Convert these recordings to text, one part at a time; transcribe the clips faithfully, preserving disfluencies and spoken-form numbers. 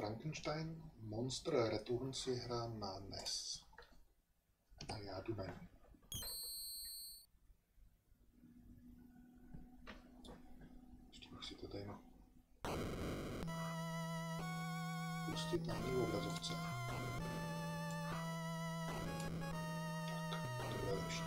Frankenstein Monster Returns je hra na N E S. A já jdu na ní. Ještě bych si to tady mohl pustit na mý obrazovce. Tak, to bude lepší.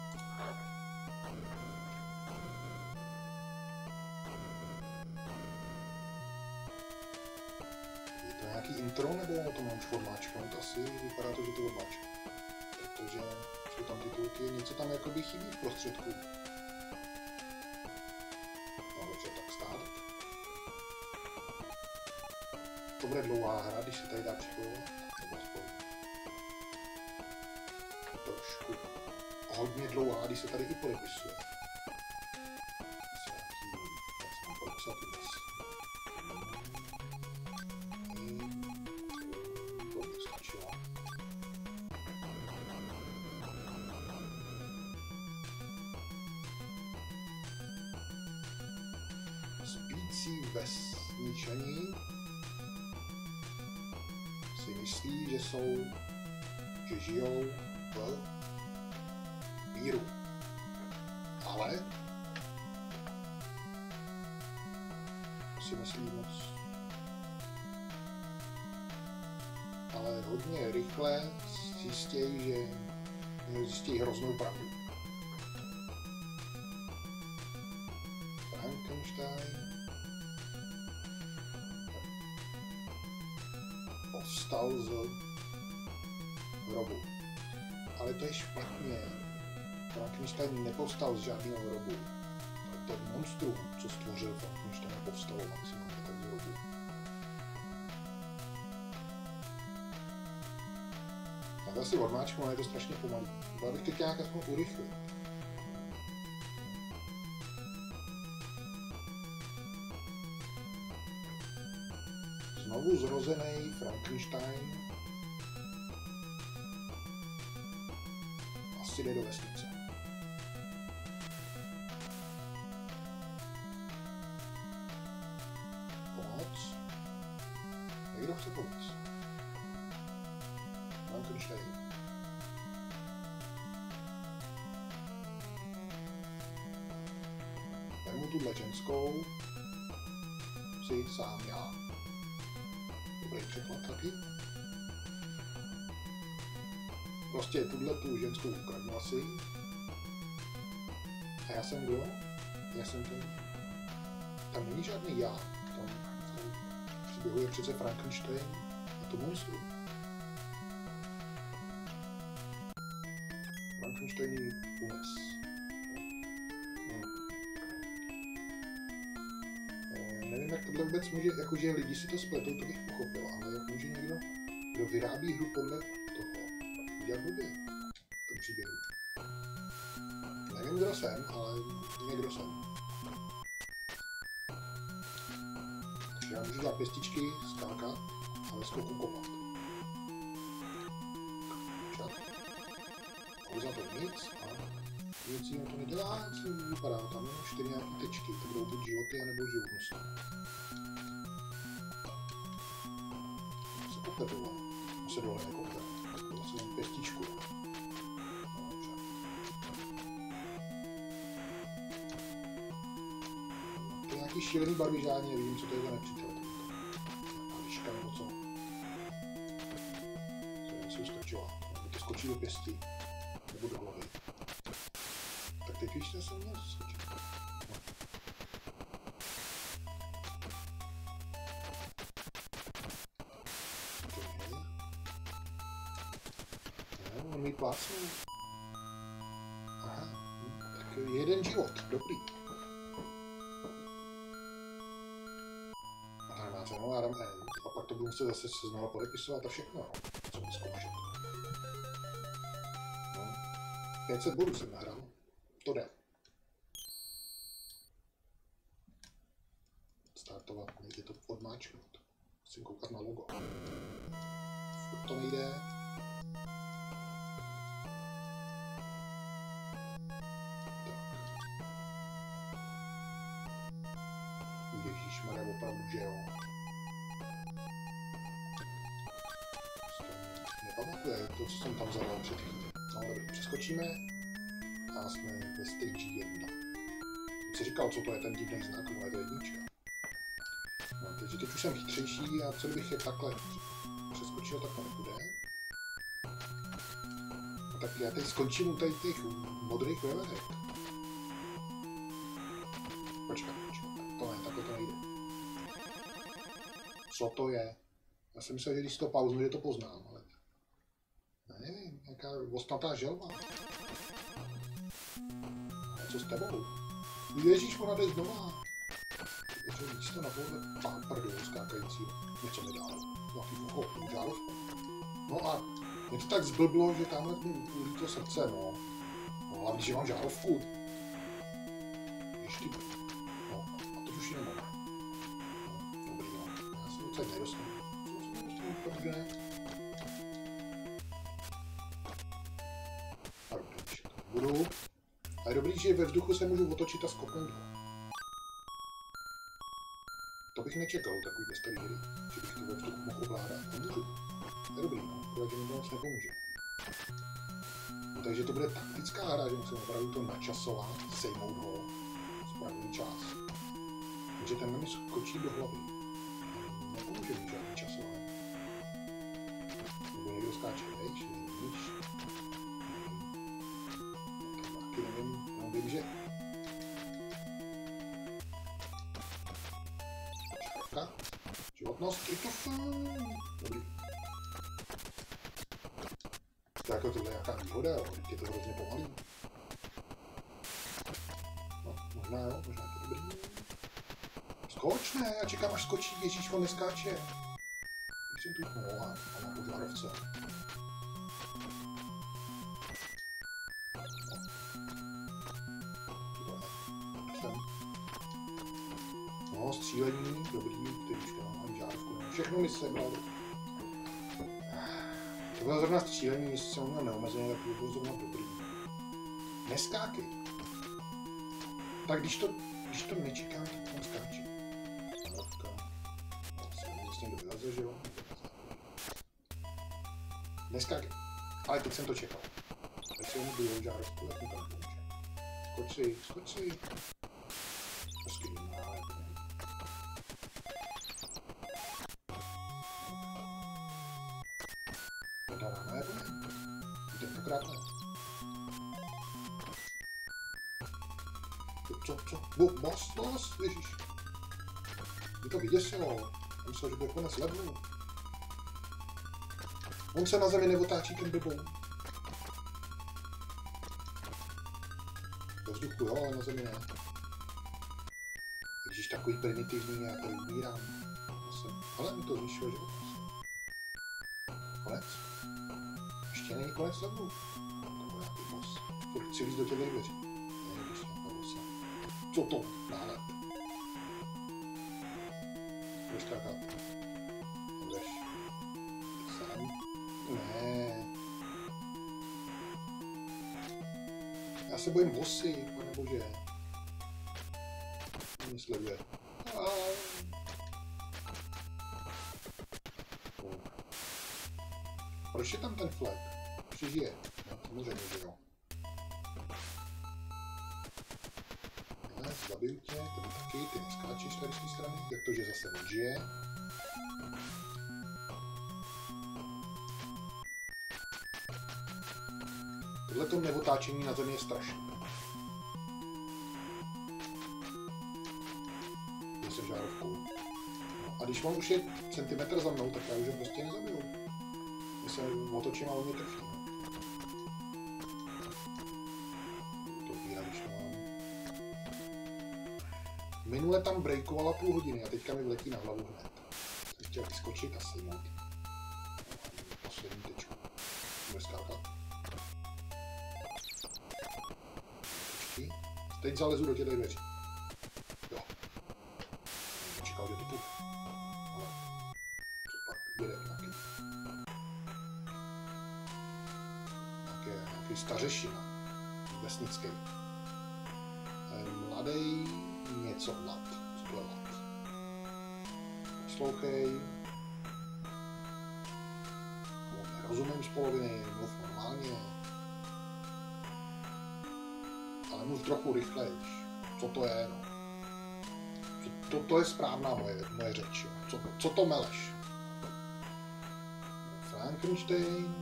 Je to nějaký intro, nebo to mám už odmáčknout? Asi vypadá to, že to odmáčknu. Protože jsou tam titulky, něco tam jakoby chybí v prostředku. No dobře, tak start. To bude dlouhá hra, když se tady dá připojovat. Nebo aspoň trošku hodně dlouhá, když se tady i podepisuje. Asi nějaký, jak se mám podepsat dnes. To mě stačilo. Spící vesničani si myslí, že jsou, že žijou v míru. Ale si myslí moc. Ale hodně rychle zjistějí, že zjistějí hroznou pravdu. Frankenstein povstal z hrobu. Ale to je špatně. Frankenstein nepovstal z žádného hrobu. To monstrum, co stvořil Frankenstein, povstalo maximálně tak z hrobu. Tak asi odmáčknu, ale je to strašně pomalý. Byl bych teď nějak aspoň urychlit. Znovu zrozený Frankenstein asi jde do vesnice. Pomoc? Někdo chce pomoct? Frankenstein. Vemu tuhle ženskou si sám já. Dobrý překlad taky. Prostě tuhle tu ženskou ukradnu asi. A já jsem kdo? Já jsem ten... Tam není žádný já. Tam, tam příběhu je přece Frankenstein a to monstrum. Frankenstein unes. Hmm. E, nevím, jak tohle vůbec může, jakože lidi si to spletou, to bych pochopil, ale jak může někdo, kdo vyrábí hru podle toho, udělat blbě v tom příběhu. Nevím, kdo jsem, ale někdo jsem. Takže já můžu dělat pěstičky, skákat a ve skoku kopat. Čat. Ale za to nic a nic jiného to nedělá, co vypadá. Tam jsou čtyři nějaké tečky, to budou buď životy, anebo životnosti. Se kope dole. Se dole nekope. Zase mám pěstičku. To je nějaký šílený barvižání, nevím, co to je za nepřítel. Nějaká liška nebo co. Co jsem skočila. To skočí do pěstí. Nebo do hlavy. Tak teď víš, že jsem měl skočit. No. On mi plácnul. Aha, tak jeden život, dobrý. A má cenu Adam End. A pak to budu muset zase se znovu podepisovat a všechno, co mi zkoušet. No, pět set bodů jsem nahrál. To jde. Startovat, nejde to odmáčknout. Musím koukat na logo. Furt to nejde. Ježíšmarja, opravdu, že jo. Pamatuje to, co jsem tam zadal před chvíli. No dobrý, přeskočíme a jsme ve stage jedna. Jsem si říkal, co to je ten divný znak, ale je to jednička. No, takže teď už jsem chytřejší a co kdybych je takhle přeskočil, tak to nepůjde. No, tak já teď skončím u tady těch modrých veverek. Počkat, počkat, to ne, takhle to nejde. Co to je? Já jsem myslel, že když to pauznu, že to poznám, ale... Já nevím, nějaká ostnatá želva. A co s tebou? Ježíš, ona jde znova. Takže víš to na tohle pán prdou skákajícího. Něco mi dál. Nějaký ucho, žárovku. No a mě to tak zblblo, že tamhle mi ulítlo srdce, no. No hlavně, že mám žárovku. Ještě. No, a teď už ji nemám. No, dobrý, no. Já se docela nedostanu. Co se nedostanu, protože ne? A dobrý, ještě to nebudu. A je dobrý, že ve vzduchu se můžu otočit a skopnout ho. To bych nečekal takovýhle starý hry, že bych to ve vzduchu mohl ovládat. Nemůžu. To je dobrý, no, protože mi to moc nepomůže. No, takže to bude taktická hra, že musím opravdu to načasovat, sejmout ho, správný čas. Takže ten mi skočí do hlavy. Nepomůže mi žádný časování. Nebo někdo skáče vejš, nevím, taky nevím, no vím, že šárka, životnost, kryptofon, dobrý. To jako tohle je nějaká výhoda, jo, je to hrozně pomalý. No, možná jo, možná je to dobrý. Skoč, ne, já čekám, až skočí, ježíš, on neskáče. Když jsem tu no, a mám požárovce. No, střílení, dobrý, tyčka, mám žárovku, všechno mi se bralo. To bylo zrovna střílení, jestli jsem měl neomezeně, tak to bylo zrovna dobrý. Neskákej. Tak když to, když to nečekám, tak tam skáče. Žárovka. No, se mi zase někdo vyleze, že jo? Neskákej. Ale teď jsem to čekal. Teď jsem mu druhou žárovku, tak mi tam pomůže. Skoč si, skoč si. Hezky, no, ale to nejde. Dává, ne, to ne. Tentokrát ne. Co, co? Bo, boss, boss, ježiš. Mě to vyděsilo. Myslel, že bude konec levelu. On se na zemi neotáčí ten blbou. Ve vzduchu jo, ale na zemi ne. Ježíš, takový primitivní, já tady umírám. Ale mi to zničilo život. Konec. Ještě není konec levelu. To bude nějaký boss. Furt chci víc do těch dveří. Ne, když nějaká bossa. Co to? Náhled. Budeš skákat. Budeš. Sám. Ne. Já se bojím bossy, pane bože. Mě sleduje. Proč je tam ten flag? Přežije. No, samozřejmě, že jo. Ne, zabiju tě, tady taky, ty neskáčeš tady z té strany. Jak to, že zase odžije? Tohleto neotáčení na zemi je strašné. Já jsem žárovkou. No, a když mám už je centimetr za mnou, tak já už je prostě nezabiju. Já se otočím a on mě trfí. To víra, když to mám. Minule tam breakovala půl hodiny a teďka mi vletí na hlavu hned. Jsem chtěl vyskočit a sejmout. Poslední tečku. Může skákat. Počkej. Teď zalezu do těch dveří. Jo. Nečekal, že to půjde. Ale co pak bude nějaký. Nějaký, nějaký stařešina. Vesnický. Mladý něco lat. Co to je lat? Poslouchej. rozumím z poloviny, mluv normálně. Ale mluv trochu rychlejš. Co to je, no? Co, to, to je správná moje, moje řeč, jo. Co, co to meleš? Frankenstein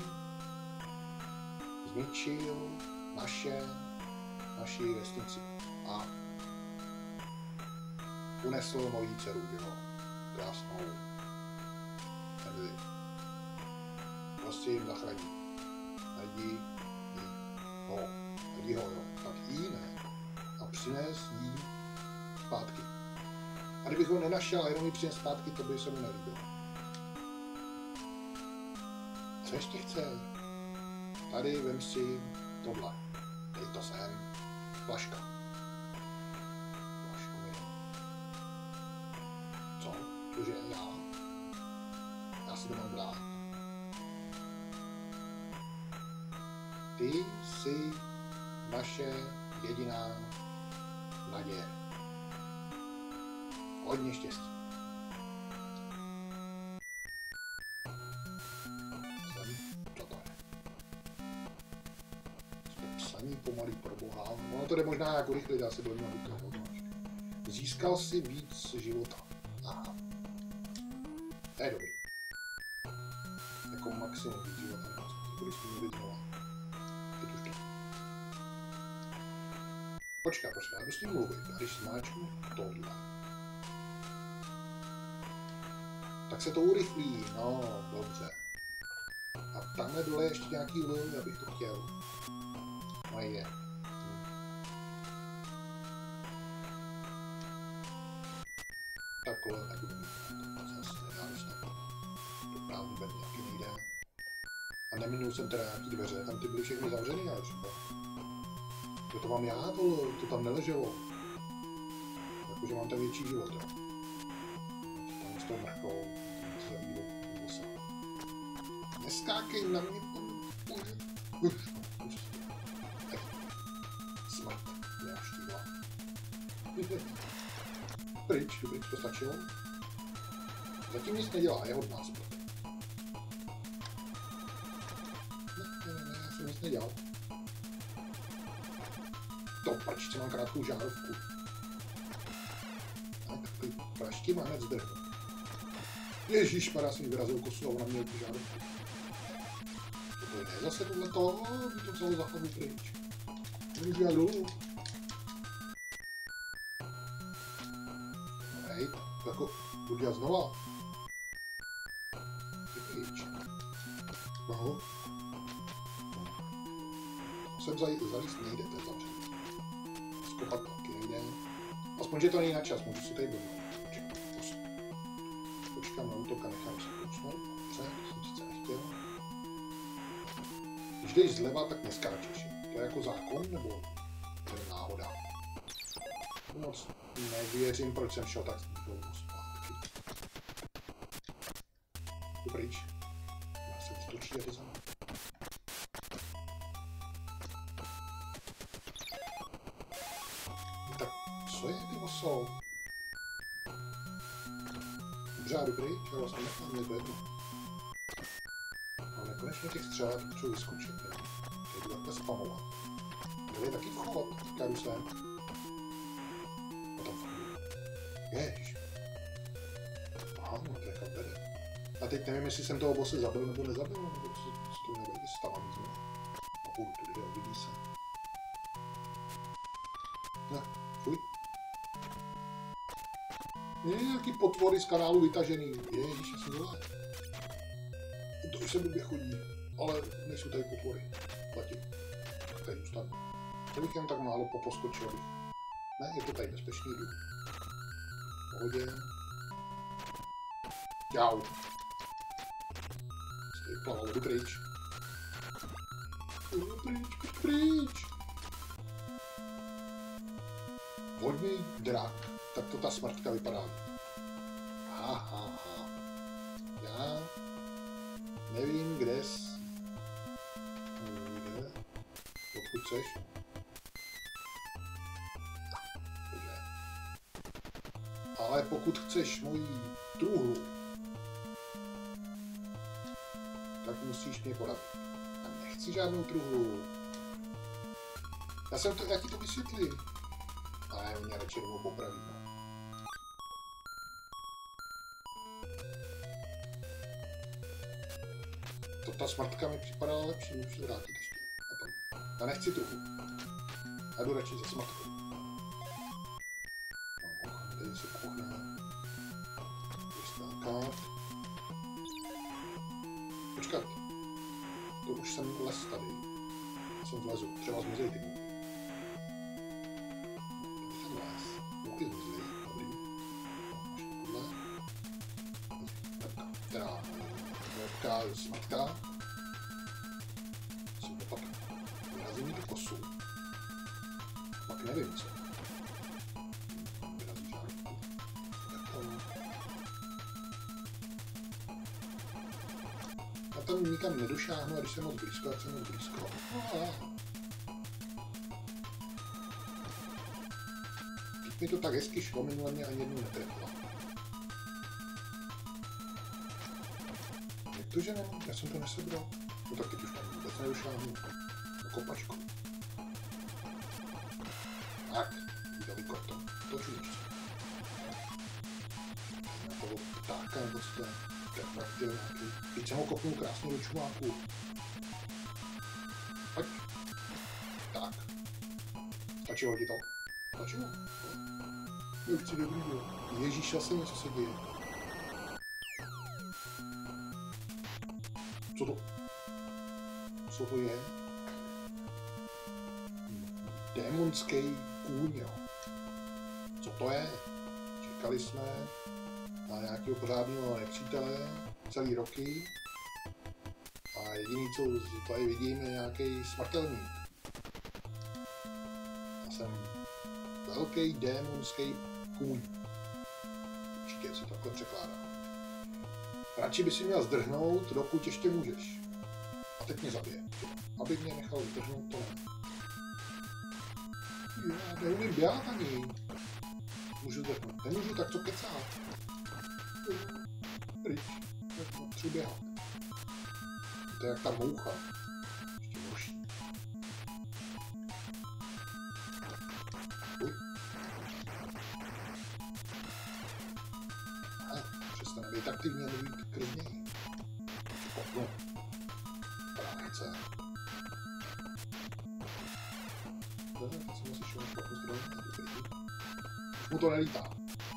zničil naše, naši vesnici a unesl mojí dceru, jo. Krásnou. Emily. Prosím, zachrání. Najdi ho. Najdi ho, jo. Tak jí ne. A přines jí zpátky. A kdybych ho nenašel a jenom ji přines zpátky, to by se mu nelíbilo. Co ještě chce? Tady vem si tohle. Dej to sem. Flaška. Flašku mi. Co? Cože já? Já si to mám brát. Ty jsi naše jediná naděje. Hodně štěstí. Co to je? Jsme psaní pomalý pro boha. Ono to jde možná jako rychle, dá se dojít na budu. Získal si víc života. Aha. To je dobrý. Jako maximum víc života. Když jsme měli znova. Teď už to. Počkej, počkej, já jdu s tím mluvit. A když smáčknu tohle, tak se to urychlí. No, dobře. A tamhle dole ještě nějaký lil, já bych to chtěl. No je. Hm. Takhle, tak budu mít. To zase nedá než tak. To právě vůbec nějaký nejde. A neminul jsem teda nějaký dveře, tam ty byly všechny zavřený, ale třeba. To mám já, to, to tam neleželo. Jakože mám tam větší život, jo. Tam s tou mrchou, se zabývou vosa. Neskákej na mě, pan... Smrt, nenaštívá. Pryč, dobrý, to stačilo. Zatím nic nedělá, je od nás. Ne, ne, ne, já jsem nic nedělal. To prčce mám krátkou žárovku. A takový praští má hned zdrhnu. Ježišmarja, jsem vyrazil kosu a ona měl tu žárovku. To je ne zase tohleto, by to celou zachodu pryč. Můžu já dolů. Hej, jako, budu já znova. Pryč. No. Sem zalíst nejde, to je zavřený. Skopat taky nejde. Aspoň, že to není na čas, můžu si tady domů. Počkám na útok a nechám se kousnout. Dobře, to jsem sice nechtěl. Když jdeš zleva, tak neskáčeš. To je jako zákon, nebo to je náhoda? Moc nevěřím, proč jsem šel tak dlouho zpátky. Jdu pryč. Já se útočí a to za mnou. Co je ty oso? Dobře, já jdu pryč, já vlastně nechám, mě to jedno. Ale konečně těch střel, já potřebuji vyskočit, ne? Já jdu takhle spamovat. Tady je taky vchod, já jdu sem. A tam vchodu. Ježiš. Aha, no to je kabery. A teď nevím, jestli jsem toho bose zabil nebo nezabil, nebo co to nebude, jestli tam mám znovu. A půjdu tudy, uvidí se. Ne, fuj. Je nějaký potvory z kanálu vytažený. Ježiš, asi dole. To už se blbě chodí. Ale nejsou tady potvory. Platí. Tady zůstanu. To bych jen tak málo poposkočil. Ne, je to tady bezpečný jdu. Pohodě. Čau. Jsi tady plaval, jdu pryč. Jdu pryč, jdu pryč. Vodní drak. Tak to ta smrtka vypadá. Ha, ha, ha. Já nevím, kde jsi. Kde? Odkud seš? Ale pokud chceš mojí truhlu, tak musíš mě poradit. Já nechci žádnou truhlu. Já jsem to, já ti to vysvětlím. Ale mě radši rovnou popraví. To ta smartka mi připadala lepší, můžu se vrátit ještě. A tam. Já nechci truhlu. Já jdu radši za smartkou. No, tady se kuchne. Vystákat. Počkat. To už jsem les tady. Já jsem vlezu. Třeba zmizej ty mouchy. Tady jsem les. Mouchy zmizely. Dobrý. No, tohle. Teda velká smatka. Jsem to pak vyrazí mi do kosu. Pak nevím co. Vyrazí žádnou. Tak to... Já tam nikam nedošáhnu, a když jsem moc blízko, tak jsem moc blízko. Teď mi to tak hezky šlo, minule mě ani jednou netrefila. Jak to, že ne? Já jsem to nesebral. No tak teď už tam vůbec nedošáhnu. Na kopačku. Tak, daleko to. Toču ještě. Na toho ptáka nebo co to je. Praktil nějaký. Teď jsem ho kopnul krásně do čumáku. Pojď. Tak. Stačilo ti to? Stačilo? Já už chci dobrý byl. Ježíš, já jsem něco se děje. Co to? Co to je? Démonský kůň, jo. Co to je? Čekali jsme na nějakého pořádného nepřítele celý roky a jediný, co tady vidím, je nějaký smrtelník. Já jsem velký démonský kůň. Určitě se takhle překládá. Radši by si měl zdrhnout, dokud ještě můžeš. A teď mě zabije. Aby mě nechal zdrhnout, to ne. Já neumím běhat ani. Můžu zdrhnout. Nemůžu, tak co kecát? Pryč. Potřebuji běhat. To je jak ta moucha. Ještě horší. Uj. Aha, přestane být aktivně a mluvit klidněji. Kopnu. Práce. Teď jsem asi šel špatnou stranu. Už mu to nelítá.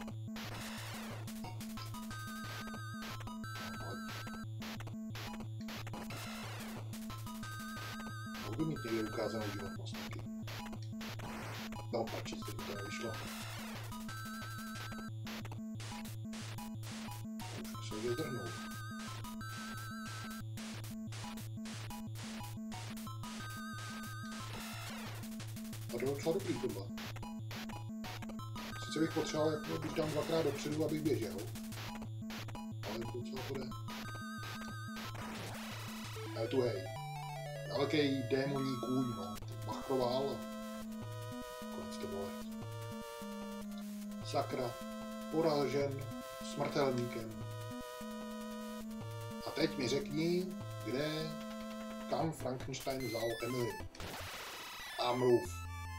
Mohl by mít někde ukázanou životnost taky. Naopak, čistě to nevyšlo. Už musel vyzdrhnout. A to docela dobrý tohle. Sice bych potřeboval, jako bych tam dvakrát dopředu, abych běžel. Ale to docela to jde. Ale tu hej. Velký démoní kůň, no. Machroval. Konec to bylo. Sakra. Poražen smrtelníkem. A teď mi řekni, kde, kam Frankenstein vzal Emily. A mluv.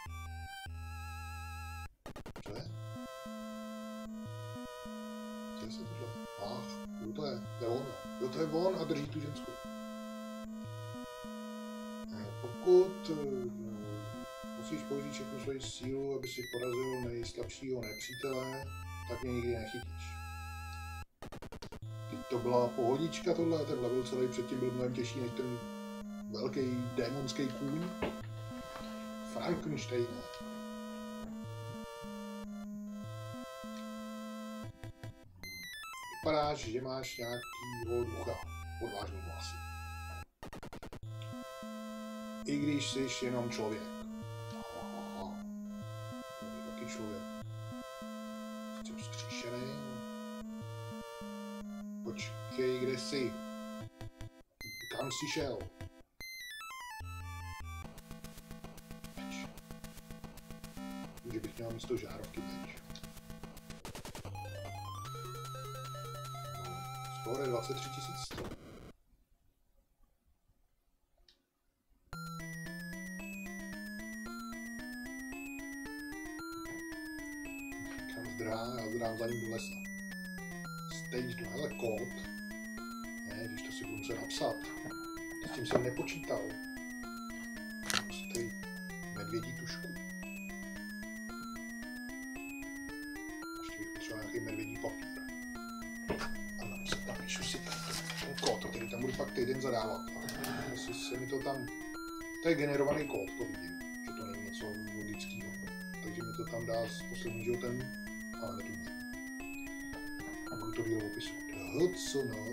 Co je? Co je se tohle? Ach, jo to je, to je on. Jo to je on a drží tu ženskou. Pokud musíš použít všechnu svoji sílu, aby si porazil nejslabšího nepřítele, tak mě nikdy nechytíš. Teď to byla pohodička tohle, ten level celý předtím byl mnohem těžší než ten velký démonský kůň. Frankenstein. Vypadáš, že máš nějakýho ducha, odvážného asi. I když jsi jenom člověk. Aha. Je taky člověk. Jsem zkříšený. Počkej, kde jsi? Kam jsi šel? Meč. Že bych měl místo žárovky meč. Skoro dvacet tři tisíc sto. za ním do lesa. Stage dva, hele, kód. Ne, když to si budu muset napsat. S tím jsem nepočítal. Tady medvědí tušku. Ještě bych potřeboval nějaký medvědí papír. A napíšu si ten kód, který tam budu pak týden zadávat. Jestli se mi to tam... To je generovaný kód, to vidím. Že to není něco logického. Takže mi to tam dá z posledního ten... Ale netuží. A budu to dílo opisovat. H, co no?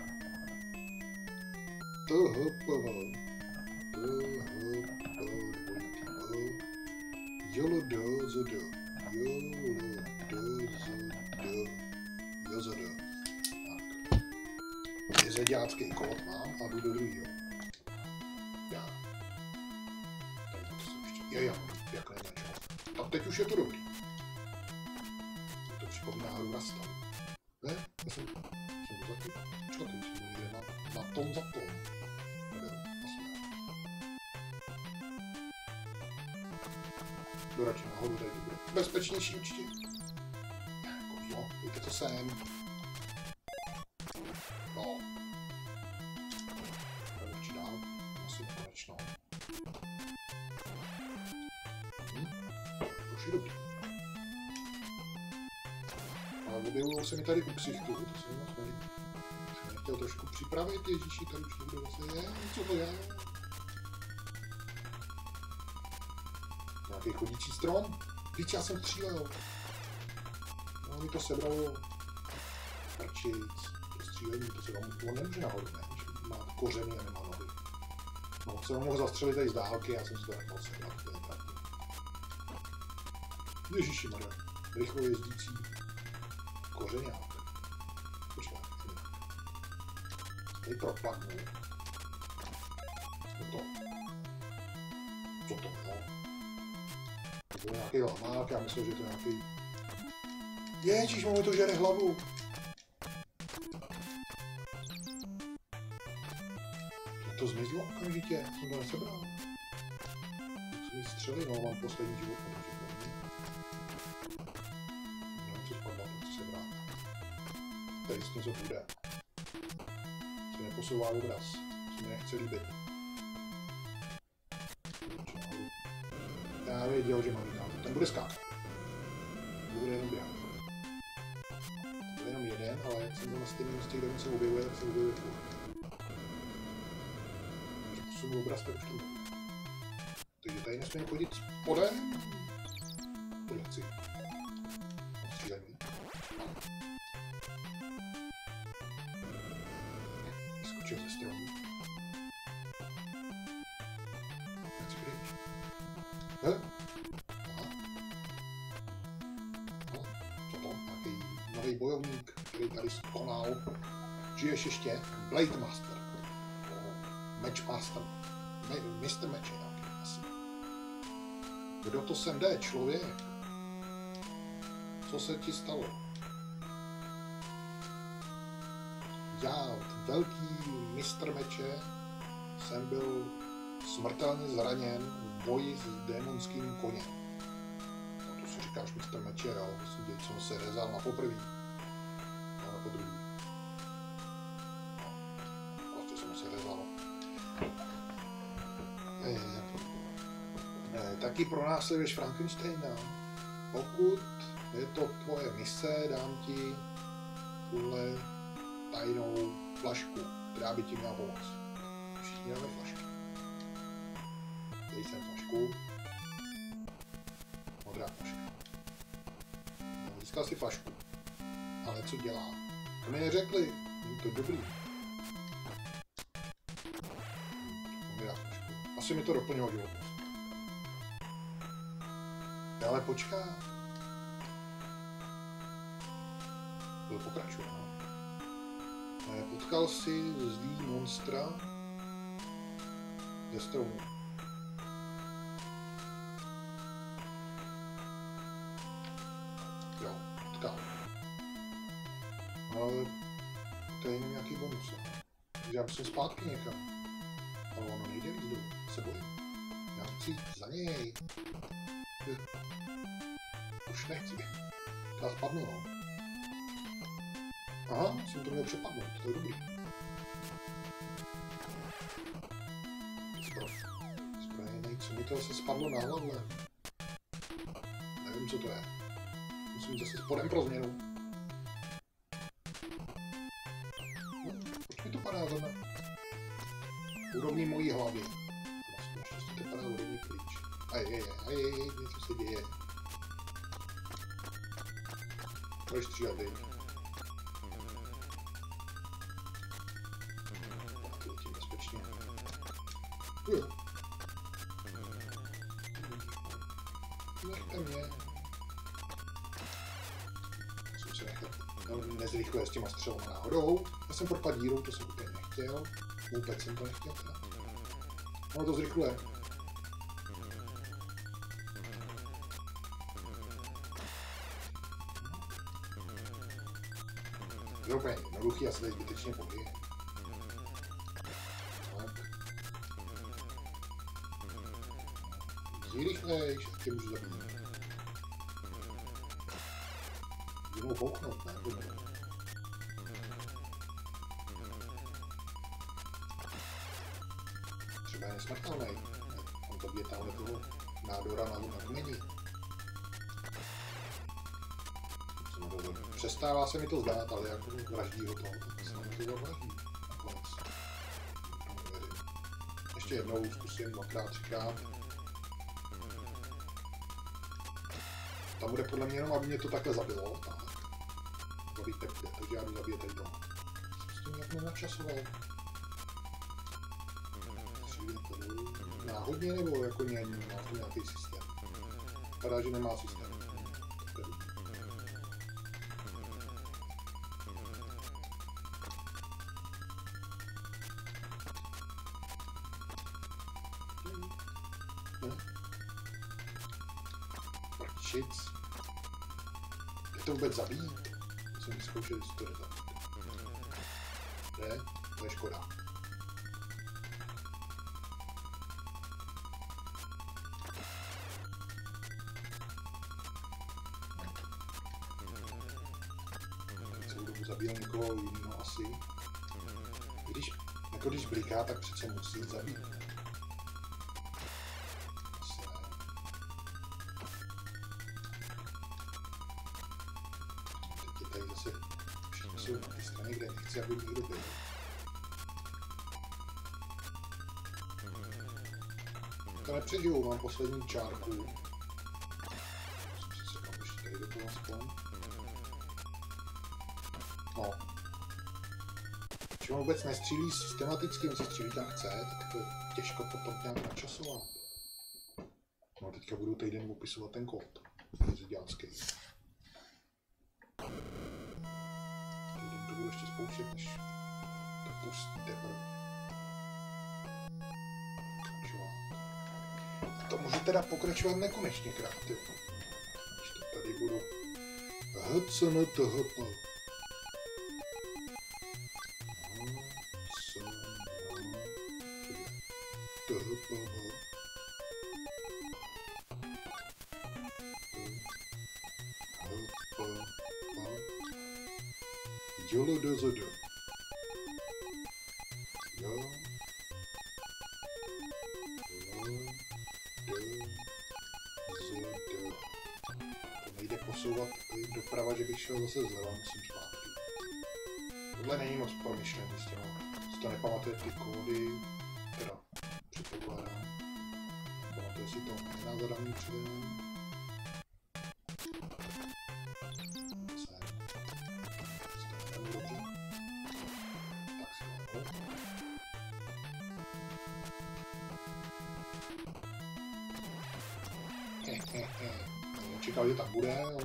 T, H, P, V. T, H, P, dvojky, V. J, L, D, Z, D. J, L, D, Z, D. J, Z, D. Tak. Jezeďácký kód mám a jdu do druhýho. Já. Tady to se ještě... Je, já, jak neznačil. Tak teď už je to dobrý. To připomíná hru na stav. Ne? Já jsem, jsem to taky. Počkat, teď jsem někde na, na tom za tom. Jdu radši nahoru, tady to bude bezpečnější určitě. Jako jo, víte to sem. No. Tady určitě dál. Asi nekonečno. Hm. To už je dobrý. Ale objevujou se mi tady u ksichtů, to se mi moc nelíbí. Jsem nechtěl trošku připravit, ježíši, tady už někdo zase je, co to je? Nějaký chodící strom? Víc, já jsem střílel. No, mi to sebralo prčic, to střílení, to se vám, on nemůže nahoru, ne? Když má kořeny a nemá nohy. No, se vám mohl zastřelit tady z dálky, já jsem si to nechal sebrat, to je tak. Ježišimarja, rychle jezdící kořeňák. Počkej, tady propadnu. Co to? Co to, no? To byl nějaký lamák, já myslím, že to je nějaký... Ježíš, máme to žere hlavu. To zmizlo okamžitě, jsem to nesebral. Tak jsem jí střeli, no, mám poslední život, protože to není. Nevím, co spadlo, to chci sebrat. Tady s něco bude. Se neposouvá obraz, se mi nechce líbit. Já věděl, že mám vytáhnout. Ten bude skákat. To bude jenom běhat. To je jenom jeden, ale jak jsem byl na stejném místě, kde on se objevuje, tak se objevuje tvůj. Když posunu obraz, tak už to bude. Takže tady nesmím chodit spodem. Tohle chci. Střílení. Vyskočil ze stromu. Nechci pryč. He? Aha. No, co to? Nějaký nový bojovník, který tady skonal. Žiješ ještě? Blade Master. Match Master. mister Match je nějaký asi. Kdo to sem jde, člověk? Co se ti stalo? Já, velký mistr Meče, jsem byl smrtelně zraněn v boji s démonským koněm. No to si říkáš mistr Meče, jo? Myslím, že jsem se rezal na poprvý. No, na podruhý. No, prostě jsem se rezal. E, e, taky pronásleduješ Frankensteina. Pokud je to tvoje mise, dám ti tuhle tajnou flašku, která by ti měla pomoct. Všichni dáme flašky. Dej sem flašku. Modrá flaška. No, získal si flašku. Ale co dělá? To mi neřekli. Není to dobrý. Modrá flašku. Asi mi to doplnilo životnost. Ale počká. To pokračuje, no. Potkal si zlý monstra ze stromu. Jo, potkal. Ale to je jenom nějaký bonus. Já musím zpátky někam. Ale ono nejde víc dolů, se bojím. Já chci jít za něj. Už nechci. Já spadnu, no. Aha, jsem to měl přepadnout, to je dobrý. Zbrojnej, co mi to zase spadlo na hlavu? Nevím, co to je. Musím zase spodem pro změnu. No, proč mi to padá za úrovni mojí hlavy? Vlastně naštěstí to padá úrovni pryč. Ajej, ajej, něco se děje. Budeš stříhat, dej. Tak, letím bezpečně. Jo. Nechte mě. Musím se nechat nezrychluje s těma střelama náhodou. Já jsem propadl dírou, to jsem úplně nechtěl. Vůbec jsem to nechtěl. No to zrychluje. Je úplně jednoduchý, já se tady zbytečně pohyjem. Tak. Zrychlejš, jak tě můžu zabít. Jenom bouchnout, ne? Dobře. Třeba je nesmrtelnej. On zabije tamhle toho nádora na kmeni. Přestává se mi to zdát, ale jako vraždí ho to, tak se mi to zavraždí. Nakonec. Ještě jednou zkusím dvakrát, třikrát. Tam bude podle mě jenom, aby mě to takhle zabilo. Tak. Zabít nepůjde, takže já jdu zabít tady to. Prostě nějak nenačasoval. Náhodně nebo jako nějaký, má to nějaký systém? Vypadá, že nemá systém. Prčic. Je to vůbec zabít? Jsem vyzkoušel, jestli to jde zabít. Ne, to je škoda. Celou dobu zabíjel někoho jiného asi. Když, jako když bliká, tak přece musí zabít. Jsou na té straně, kde nechci, aby někdo byl. To nepřežiju, mám poslední čárku. Musím si seknout ještě tady do toho aspoň. No. Když on vůbec nestřílí systematicky, on se střílí tam chce, tak to je těžko potom nějak načasovat. No teďka budu týden opisovat ten kód. Zeďánský. To budu ještě spouštět, než to pustíte první. To může teda pokračovat nekonečně krát, jo. Když to tady budu hcnthp. Jolo do zodo. Jo. Jo. Do zodo. To nejde posouvat doprava, že bych šel zase zleva, musím zpátky. Tohle není moc promyšlený s těma. Si to nepamatuje ty kódy. Teda, předpokládám. Pamatuje si to na zadaný předem. Čekal, že tak bude, ale...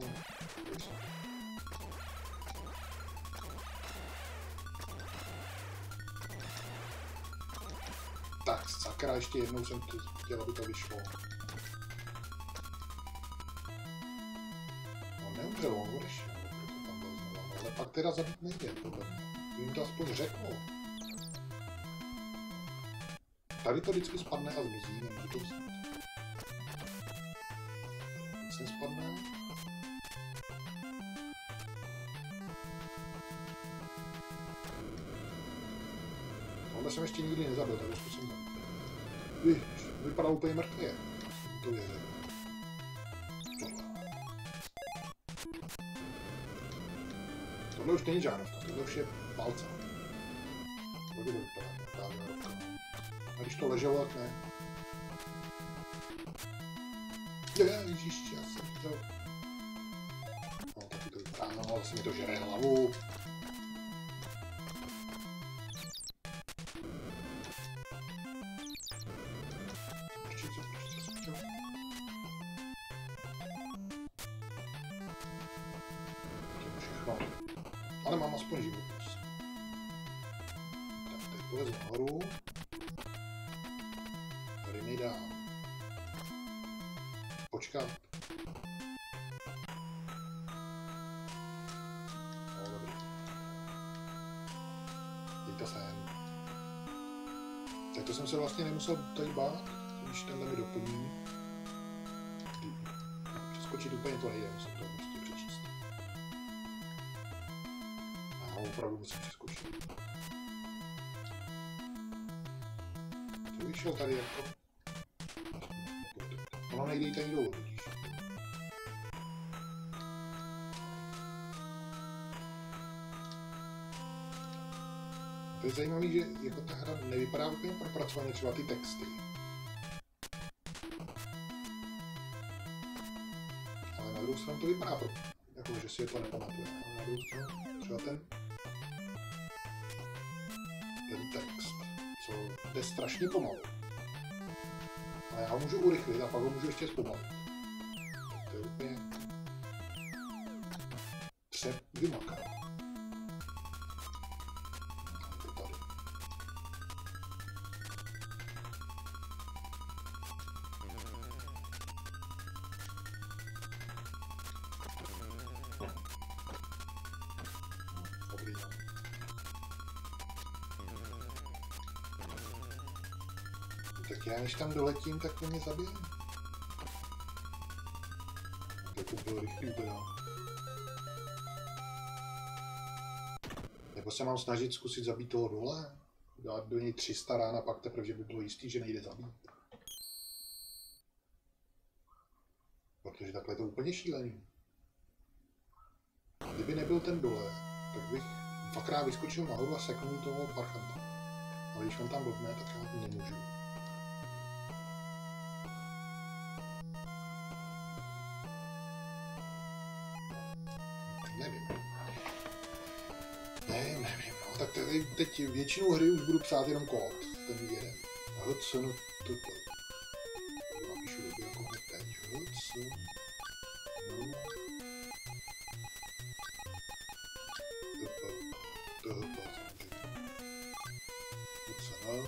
Tak, sakra, ještě jednou jsem to chtěl, aby to vyšlo. No neumřel, on odešel, proto tam byl znovu, ale pak teda zabít nejde, podle mě. Jim to aspoň řeklo. Tady to vždycky spadne a zmizí, nemůžu to vzít. Nic nespadne. Tohle jsem ještě nikdy nezabil, tak zkusím zabil. Víš, vypadá úplně mrtvě. To věřím. Tohle. Tohle už není žárovka, tohle už je palce. Tohle to vypadá nějaká žárovka. A když to leželo, tak ne. Ježiště, já jsem chtěl. No, taky to vypadá, no, zase mi to žere hlavu. Ještě co, ještě co, co? To všechno. Ale mám aspoň životnost. Tak, teď polezu nahoru. Tady nejdám. Počkat. No, dobrý. Jděte sem. Tak to jsem se vlastně nemusel tady bát, když tenhle mi doplní. Přeskočit úplně to nejde, musím to prostě přečíst. A opravdu musím přeskočit. To vyšel tady jako... Ono nejde jít ani dolů, vidíš. To je zajímavé, že jako ta hra nevypadá úplně propracovaně, třeba ty texty. Ale na druhou stranu to vypadá, pro, jako, že si je to nepamatuje. Ale na druhou stranu třeba ten, ten text, co jde strašně pomalu. Ale já ho můžu urychlit a pak ho můžu ještě zpomalit. To je úplně převymakané. To tady. Dobrý, no. Tak já než tam doletím, tak to mě zabije. Tak to bylo rychlý teda. Nebo se mám snažit zkusit zabít toho dole? Dát do něj tři sta rán a pak teprve, že by bylo jistý, že nejde zabít. Protože takhle je to úplně šílený. Kdyby nebyl ten dole, tak bych dvakrát vyskočil nahoru a seknul toho parchanta. Ale když on tam blbne, tak já to nemůžu. Nevím. Nevím, nevím. No, tak teď, teď většinu hry už budu psát jenom kód. Ten jeden. Hudson, toto. Napíšu době jako hned teď. Hudson. No. Toto. Toto. Hudson.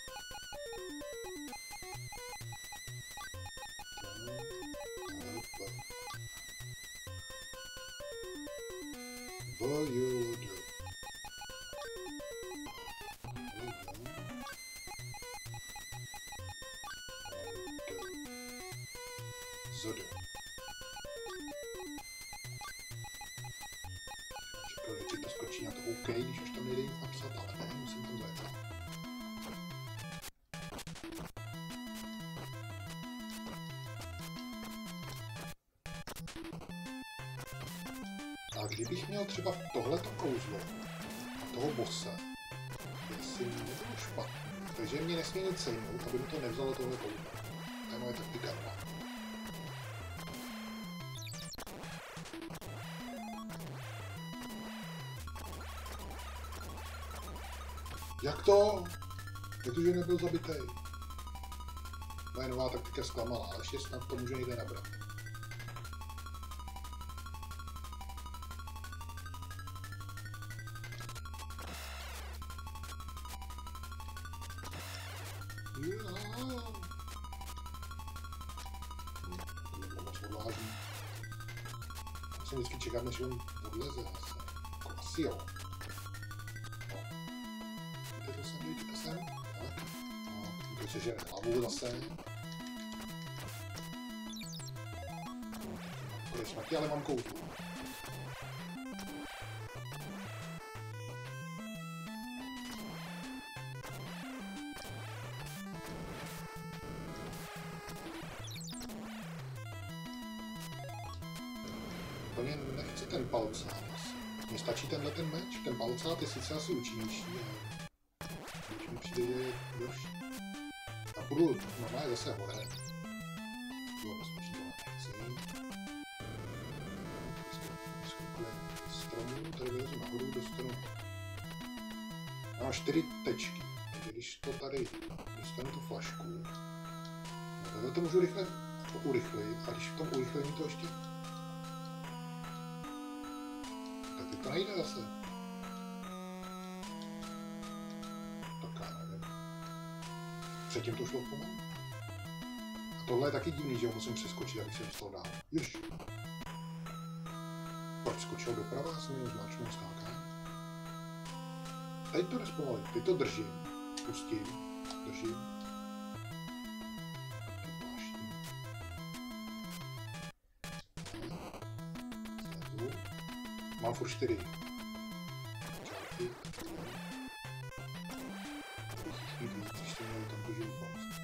Vojudu. Zodu. Čekal, že ti to skočí na to OK, když už tam nejde nic napsat, ale ne, musím tam zajet. A kdybych měl třeba tohleto kouzlo, toho bossa, jestli nebudu špatný, takže mě nesmí nic sejmout, aby mi to nevzalo tohle kouzlo. To je moje taktika. Jak to? Jak to, že nebyl zabitej? Moje nová taktika zklamala, ale ještě snad to může někde nabrat. Musím vždycky čekat, než on odleze zase. Jako asi jo. Dejte sem, dejte sem. Tak. No, to se žere hlavu zase. Bude smrti, ale mám kouzlu. úplně nechci ten palcát. Mně stačí tenhle ten meč, ten palcát je sice asi účinnější, ale když mi přijde, že je dost. A půjdu normálně zase hore. Bylo bezpečný, to nechci. Skokuje stromů, tady vylezu nahoru, dostanu. Mám čtyři tečky, takže když to tady dostanu tu flašku, takhle to můžu rychle urychlit, a když v tom urychlení to ještě... Tak teď to nejde zase. Tak já nevím. Předtím to šlo pomalu. A tohle je taky divný, že ho musím přeskočit, abych se dostal dál. Jež. Proč skočil doprava, já jsem jenom zmáčknul skákání. Teď to jde zpomalit, teď to držím. Pustím, držím. Mám furt čtyři. Čárky. Chvíli, ještě měli tam tu životnost.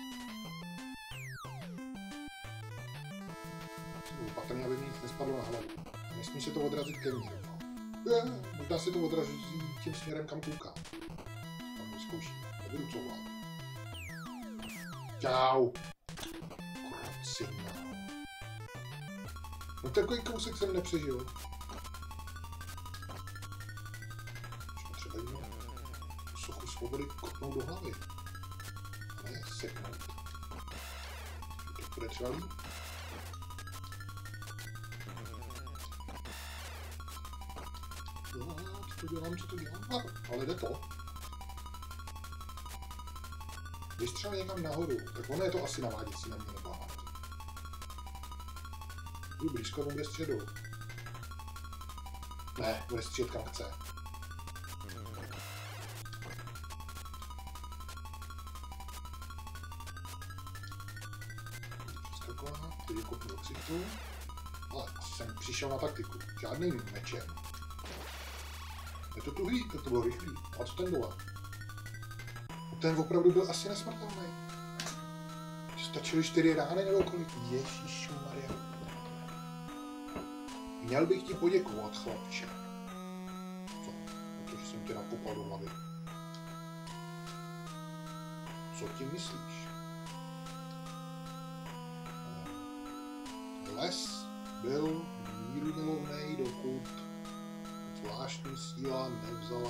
Patrně, aby mi nic nespadlo na hlavu. Nesmí se to odrazit ke mně. Je, možná se to odrazí tím směrem, kam koukám. Tam vyzkoušíme. Nebudu couvat. Čau. Krocina. No takový kousek jsem nepřežil. Sochu svobody kopnout do hlavy. A ne seknout. To bude třeba líp. Co to dělám, co to dělám? No, ale jde to. Vystřel někam nahoru, tak ono je to asi naváděcí na mě nebo nahoru. Jdu blízko, on bude středu. Ne, bude střed kam chce. Přeskakovat, teď kopnu do ksichtu. Ale jsem přišel na taktiku, žádným mečem. Je to tuhý, to, to bylo rychlý. A co ten byla? Ten opravdu byl asi nesmrtelný. Stačily čtyři rány nebo kolik? Ježišmarja. Měl bych ti poděkovat, chlapče. Co? Protože jsem tě nakopal do hlavy. Co tím myslíš? Les byl mírumilovnej, dokud zvláštní síla nevzala,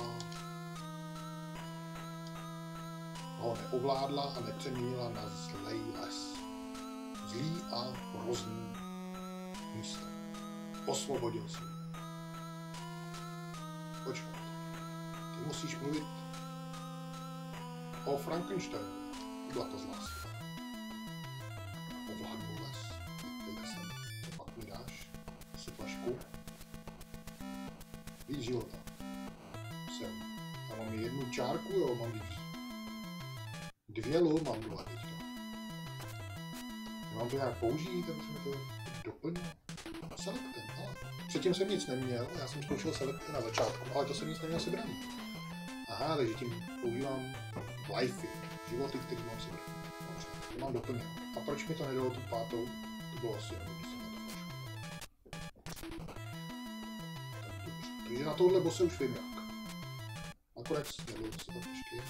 ho neovládla a nepřeměnila na zlej les. Zlý a hrozný místo. Osvobodil si. Počkat. Ty musíš mluvit o Frankensteinu. To byla ta zlá síla. Ovládnu les. Teď jsem. Co pak mi dáš? Si flašku. Víc života. Jsem. Já mám jednu čárku, jo, mám víc. Dvě lul mám dole teďka. Mám to nějak použít, aby se mi to doplnil. Selektem, ale předtím jsem nic neměl, já jsem zkoušel selekty na začátku, ale to jsem nic neměl sebrat. Aha, takže tím používám lifey, životy, který mám sebrat. Dobře, to mám doplnil. A proč mi to nedalo tu pátou? To bylo asi jenom, když jsem na to pošel. Takže na tohle bose už vím jak. Nakonec nebyl se to počkej.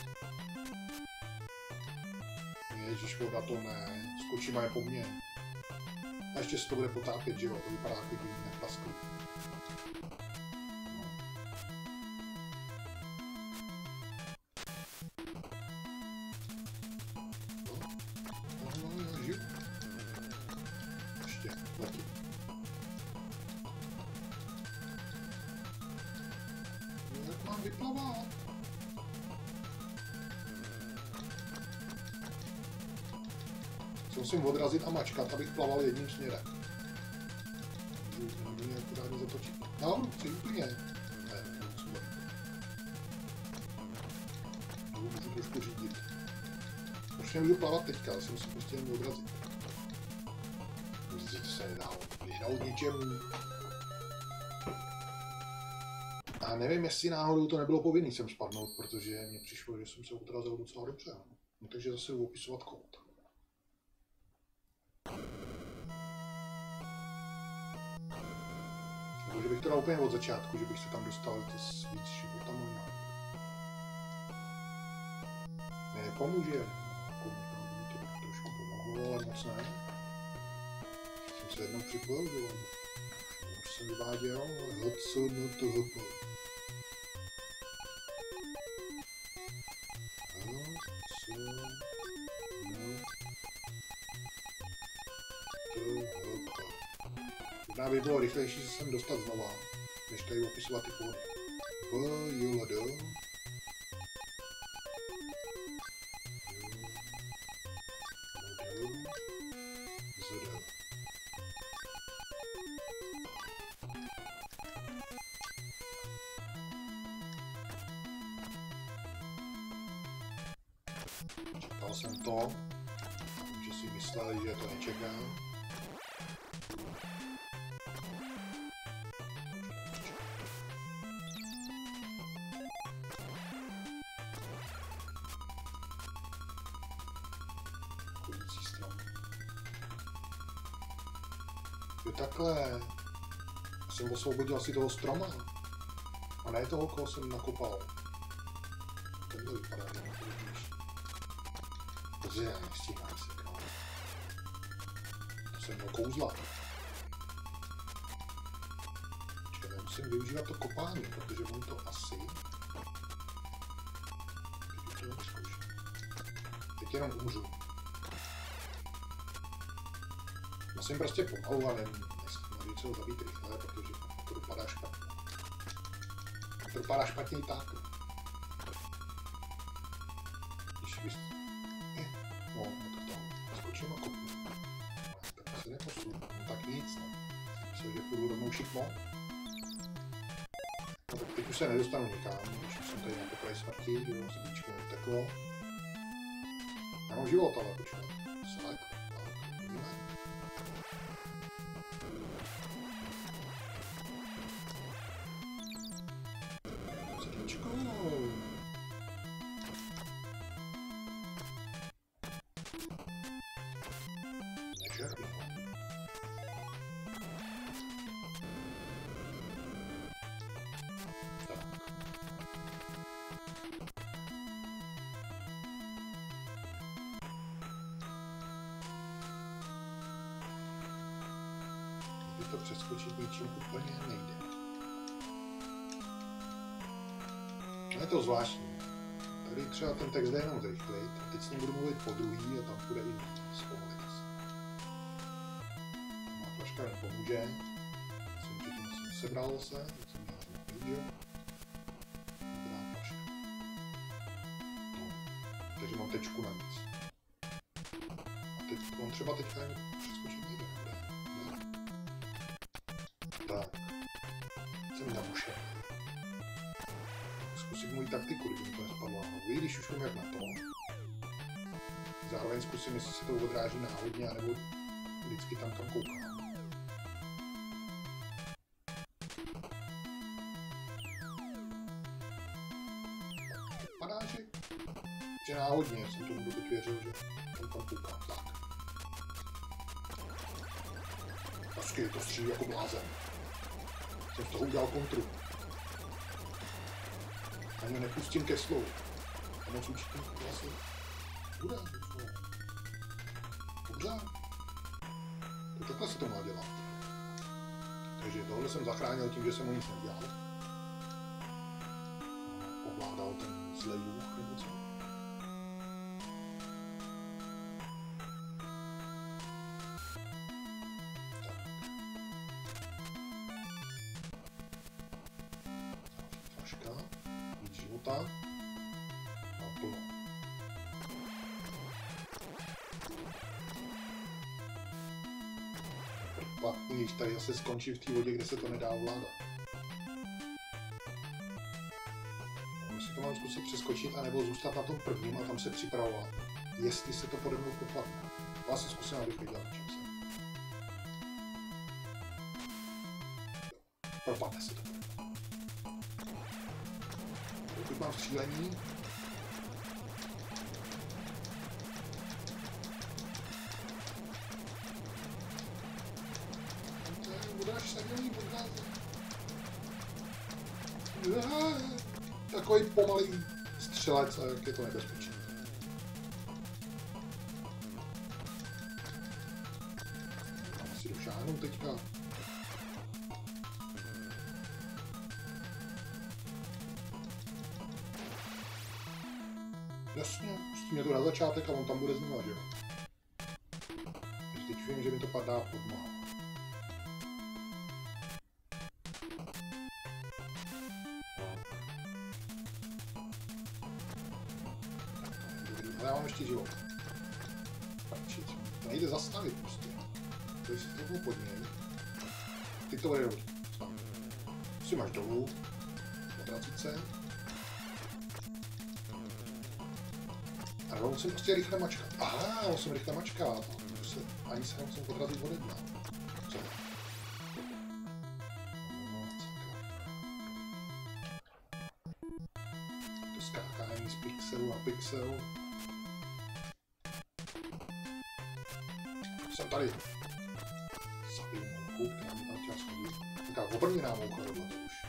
Ježišvoda to ne, skočí má je po mně. A ještě se to bude potápět, že jo, to vypadá jako kdyby neplaskl. No. No, no, no, no, žiju. Ještě, letí. No, jak mám vyplavat? Musím odrazit a mačkat, abych plaval jedním směrem. Můžu mě akorát zatočit. Nahoru, chci úplně. Ne, nemusím. Můžu trošku řídit. Už nemůžu plavat teďka, ale se musím prostě jen odrazit. Prostě to se nedalo vyhnout ničemu. A nevím, jestli náhodou to nebylo povinný sem spadnout, protože mně přišlo, že jsem se odrazil docela dobře. No, takže zase opisovat kód. že bych to dal úplně od začátku, že bych se tam dostal s víc života možná. Ne, nepomůže. Jako, to bych trošku pomohlo, ale moc ne. Jsem se jednou připojil, že jo. Už jsem vyváděl, ale co no to hopo. Možná by bylo rychlejší se sem dostat znova, než tady opisovat ty kódy. B, J, D. Z, D. Čekal jsem to, že si mysleli, že to nečekám. Jo takhle. Jsem osvobodil asi toho stroma. A ne toho, koho jsem nakopal. Tohle vypadá nějak vidíš. Protože já nestíhám se kámo. To jsem měl kouzla. Čili nemusím využívat to kopání, protože on to asi... Teď to nevyzkouším. Teď jenom umřu. Musím prostě pomalu a nevím, co ho zabít rychle, protože to dopadá špatně. To dopadá špatně i tak. Když bys... No, tak to skočím a kopnu. Tak se neposunu, no tak nic, no. Myslím, že půjdu rovnou šikmo. No tak teď už se nedostanu nikam, když už jsem tady na pokraji smrti, jo, srdíčko neteklo. Já mám život, ale počkat. Tak, tak, vidíme. To přeskočit ničím úplně nejde. Je to zvláštní. Tady třeba ten text jde jenom zrychlit, a teď s ním budu mluvit po druhý a tam bude i zpomalit. Má flaška nepomůže. Jsem tím sebral zase, teď jsem měl video. Dobrá flaška. No. Takže mám tečku navíc. A teď on třeba teďka jen přeskočit nejde. Tak, jsem nabušený. Zkusím moji taktiku, kdyby mi to nespadlo na hlavu, i když už vím jak na to. Zároveň zkusím, jestli se to odráží náhodně, anebo vždycky tam, kam koukám. Vypadá, že, že náhodně jsem tomu dokud věřil, že tam, kam koukám. Tak. Prostě to střílí jako blázen. Jsem z toho udělal kontru. Ani nepustím ke slovu. A moc určitě vlastně bude. Dobře. To takhle se to má dělat. Takže tohle jsem zachránil tím, že jsem mu nic nedělal. Ovládal ten zlej duch nebo co. Života a plno. Pak když tady zase skončí v té vodě, kde se to nedá ovládat. Myslím, to mám zkusit přeskočit, anebo zůstat na tom prvním a tam se připravovat, jestli se to pode mnou propadne. To asi zkusím, abych viděl, o čem se. Propadne se to. Pokud mám střílení, to je voda až sadělý podhází. takový pomalý střelec a jak je to nebezpečné. Mám si došáhnout teďka. Jasně, pustíme to na začátek a on tam bude znova, že jo? Teď vím, že mi to padá pod nohou. Ale já mám ještě život. Pačit. To nejde zastavit prostě. To si trochu pod něj. Teď to bude dobrý. Si máš dolů. Otracit se. A on musím prostě rychle mačkat. Aha, on jsem rychle mačkat. Ani se nemusím podrazit od jedna. Co? To skákání z pixelu na pixel. Jsem tady. Zabiju mouchu, která mi tam chtěla schodit. Taká obrněná moucha tohle to už.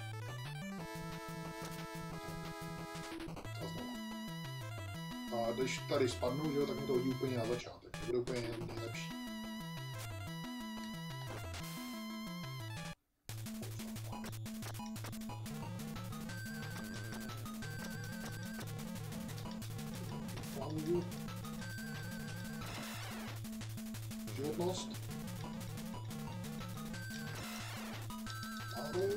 A znovu. A když tady spadnu, že jo, tak mi to hodí úplně na začátek. To bude úplně nejlepší. Plánuju. Životnost. Ahoj.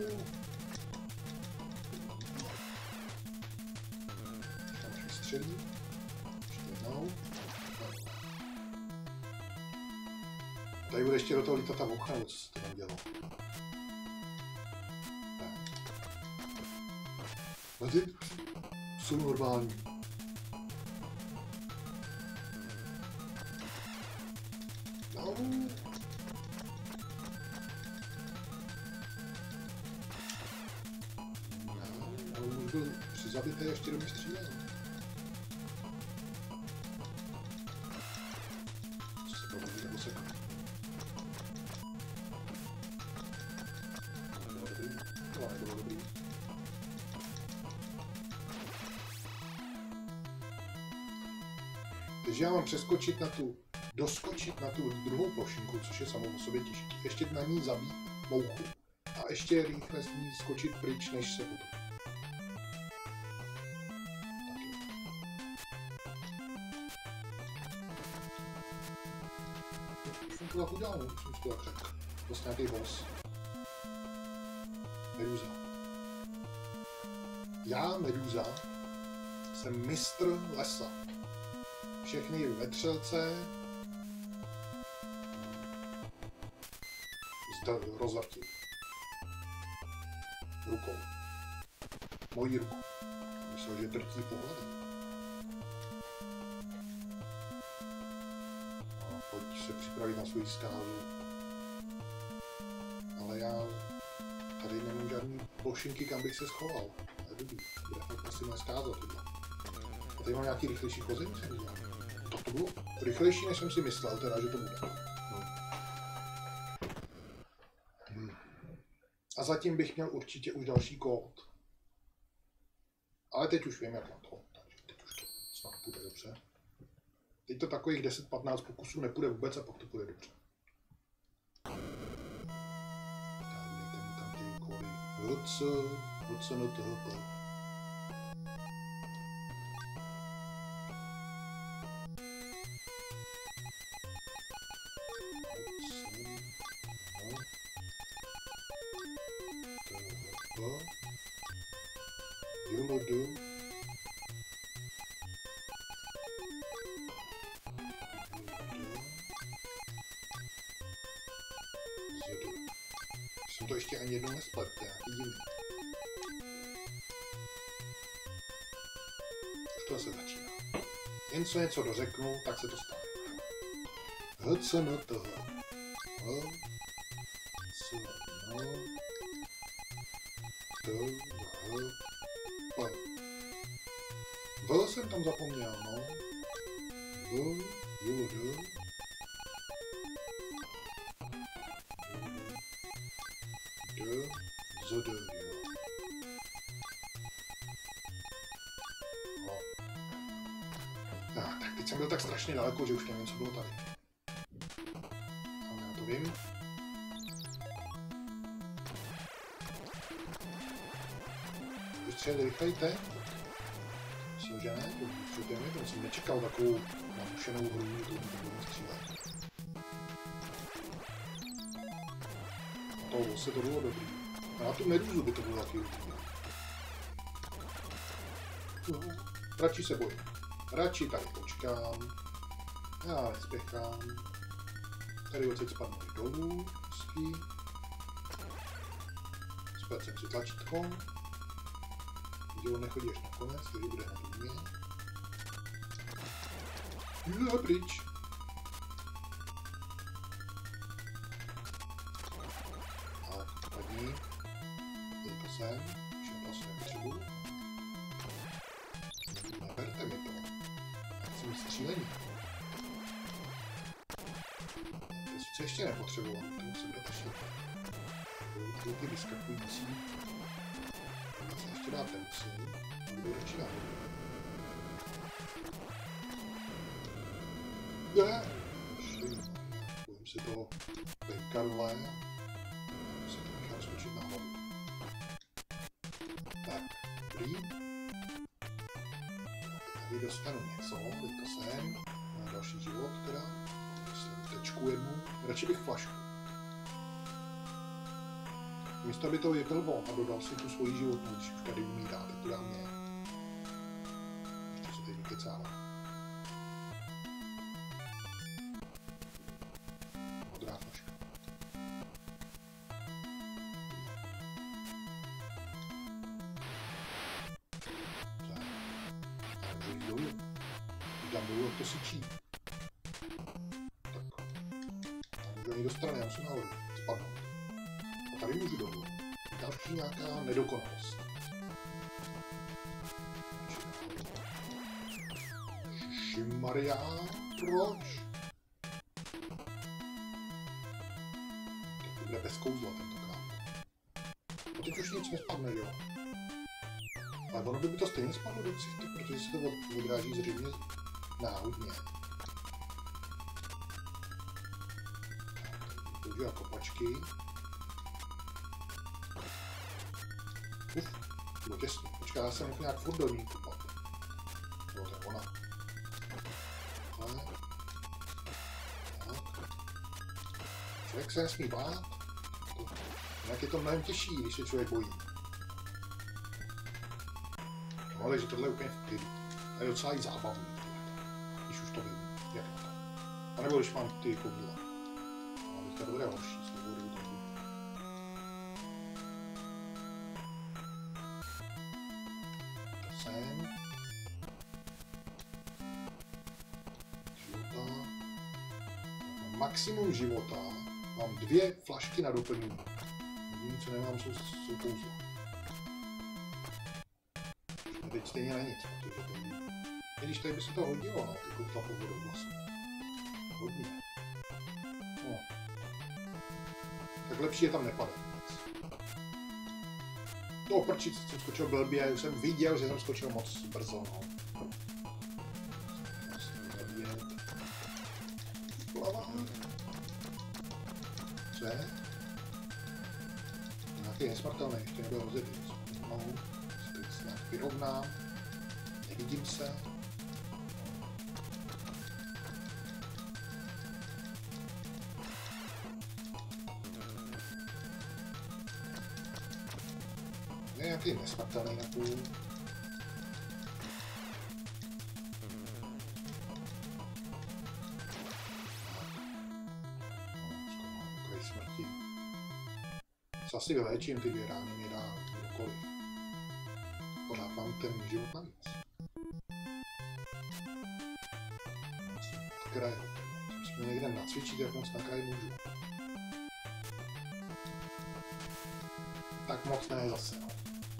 Tam už vystřelí. Ještě jednou. Tady bude ještě do toho lítat ta moucha, co se to tam dělo. No ty jsou normální. No. No, on už byl přizabitý a ještě do mě střílel. Co se povedlo nebo sekl? To bylo dobrý. To nebylo dobrý. Takže já mám přeskočit na tu, doskočit na tu druhou plošinku, což je samo o sobě těžké. Ještě na ní zabít mouchu. A ještě rychle s ní skočit pryč, než se potopí. Už jsem to tak udělal, už jsem to tak řekl. Prostě nějaký boss. Meduza. Já, Meduza, jsem mistr lesa. Všechny vetřelce rozvrtím. Rukou. Mojí ruku. Myslel, že drtí pohledem. A pojď se připravit na svou skázu. Ale já tady nemám žádný plošinky, kam bych se schoval. To je dobrý. Bude fakt asi moje skáza tohle. A tady mám nějaký rychlejší chození, jsem dělal. To bylo rychlejší, než jsem si myslel, teda, že to bude. No. Hmm. A zatím bych měl určitě už další kód. Ale teď už vím, jak na to. Takže teď už to snad půjde dobře. Teď to takových deset patnáct pokusů nepůjde vůbec a pak to půjde dobře. Dejte mi tam ty kódy. H C, H C N T H P. Downloadu. Jsem to ještě ani jednou nesplet, to je nějaký divný. Už to se začíná. Jen co něco dořeknu, tak se to stane. H C N T H. H C N T H. V jsem tam zapomněl, no. V, jo, jo. D, Z, D, jo. Teď jsem byl tak strašně daleko, že už nevím, co bylo tady. Ale já to vím. Vystřelili rychlejte. Myslím, že ne, to vystřelujeme, protože jsem nečekal takovou namušenou hru, že to budu střílet. To se to bylo dobrý. A na tu medúzu by to bylo taky dobrý. Radši se bojím. Radši tady počkám. Já nespěchám. Tady odsaď spadnu dolů. Hezký. Spěl jsem si tlačítko. Dílo nechodí až na konec, který bude na mě. Jde pryč. Tak, padni. Dejte sem. Všechno se nepotřebuji. Neberte mi to. Já jsem střílení. Co ještě nepotřeboval, to musím dotašit. Budou ty vyskakující. Já se ještě dát nemusím. Budu radši nahoru. Ne! Bojím si toho pejkarle. Se to nechám skočit nahoru. Tak, dobrý. Tady dostanu něco, teď to sem. Mám další život teda. Myslím tečku jednu. Radši bych flašku. Místo by to vypil von a dodal si tu svoji životnou, když už tady umírá, tak to dám mě. Ještě se teď vykecává. Modrá flaška. Tak. Já můžu jít dolů. Když dám dolů, jak to syčí. Tak. Já můžu jít do strany, já musím nahoru. Spadnout. A tady můžu dolů. Další nějaká nedokonalost. Ježimaria, proč? Tak to bude bez kouzla tentokrát. A teď už nic nespadne, jo? Ale ono by by to stejně spadlo do ksichtu, protože se to odráží zřejmě náhodně. Použiju jako kopačky. Uf, bylo těsně. Počkej, já jsem jako nějak furt do ní kopat. Bylo to ona. Tak. Tak. Člověk se nesmí bát. Jinak je to mnohem těžší, když se člověk bojí. No ale že tohle je úplně v klidu. To je docela i zábavný. Když už to vím, jak na to. A nebo když mám ty koudla. Mám teďka dobré horší svobodu. Sem. Života. Mám maximum života. Mám dvě flašky na doplnění. Jediné, co nemám, jsou, jsou kouzla. Teď stejně na nic, protože to je... I když tady by se to hodilo, no, ty kouzla po vodu vlastně. Hodně. No. Tak lepší je tam nepadat. To oprčit jsem skočil blbě, už jsem viděl, že jsem skočil moc brzo, no. Co je? Nějaký nesmrtelný, ještě nebyl rozjedit. No, teď se nějak vyrovnám. Nevidím se. Je nějaký nesmrtelný na půl. Smrti. Co asi vyléčím ty dvě rány, mi dá kdokoliv. Pořád mám ten život navíc. V kraji. Když mě někde nacvičit, jak moc na kraji můžu. Tak moc ne zase, no.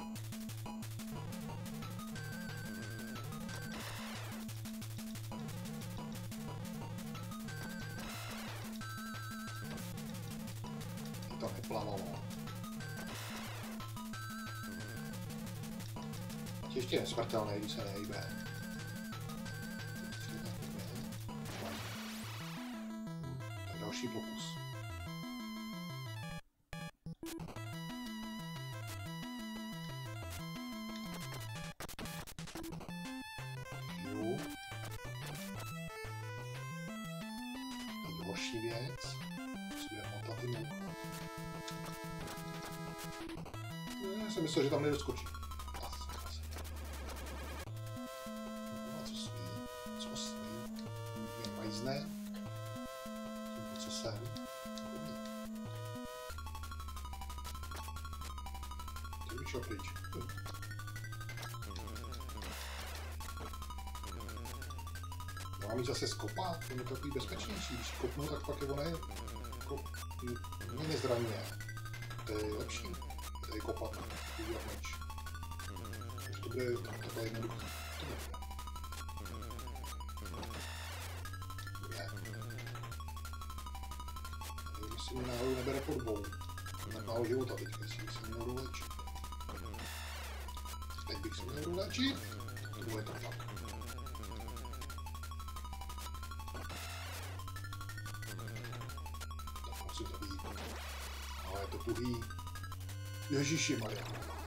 To neplavalo. Ještě nesmrtelný, když se nejbe. další pokus. Jo. To je horší věc. Musíme motat i mouchat. Já jsem myslel, že tam nedoskočí. A co smí? Co smí? Mě majzne. Co jsem? Ty bych šel pryč. Mám ji zase skopat, to je takový bezpečnější. Když kopnu, tak pak je ona je... Jako, mě nezraňuje. To je lepší. To je kopat. Udělat meč. Takže to bude takové jednoduché. To bude. Bude. Jestli mi náhodou nebere pod dvou. Mám málo života teďka, jestli bych se měl dolečit. Teď bych se měl dolečit. To bude to fakt. Tak musím to být. Ale je to tuhý. Ježíši Maria.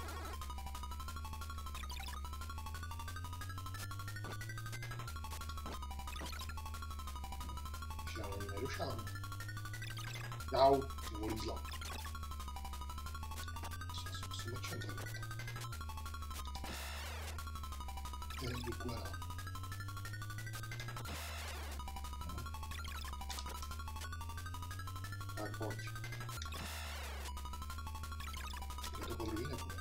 Ještě já na ní nedošám. Jau, volízla. Já jsem mečem zavět. To je děkuji. Tak pojď. To po druhý nebude.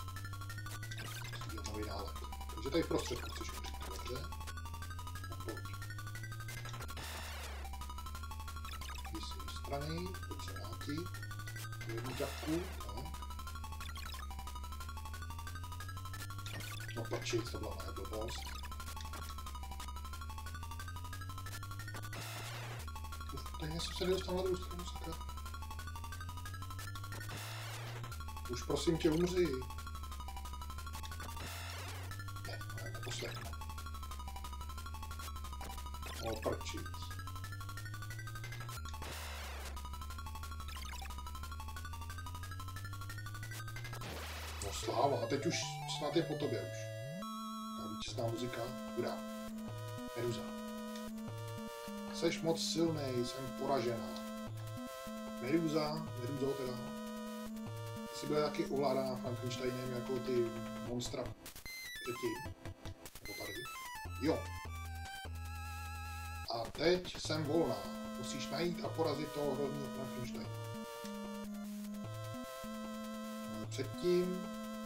Musím dělat nový nálet. Takže tady v prostředku chceš umřít, dobře? A pojď. Jdi si do strany, pojď se vrátit. Do jednu ťapku, tak. No prčit, to byla moje blbost. Uf, tady jsem se nedostal na druhou stranu, sakra. Už prosím tě, umři. Ne, ne, neposlechnu. O, prčit. No sláva, a teď už snad je po tobě už. Ta vítězná muzika, hurá. Meduza. Seš moc silnej, jsem poražená. Meduza, Meduzo teda. Jsi byla taky ovládaná Frankensteinem jako ty monstra předtím. Nebo tady. Jo. A teď jsem volná. Musíš najít a porazit toho hrozného Frankensteina. Předtím,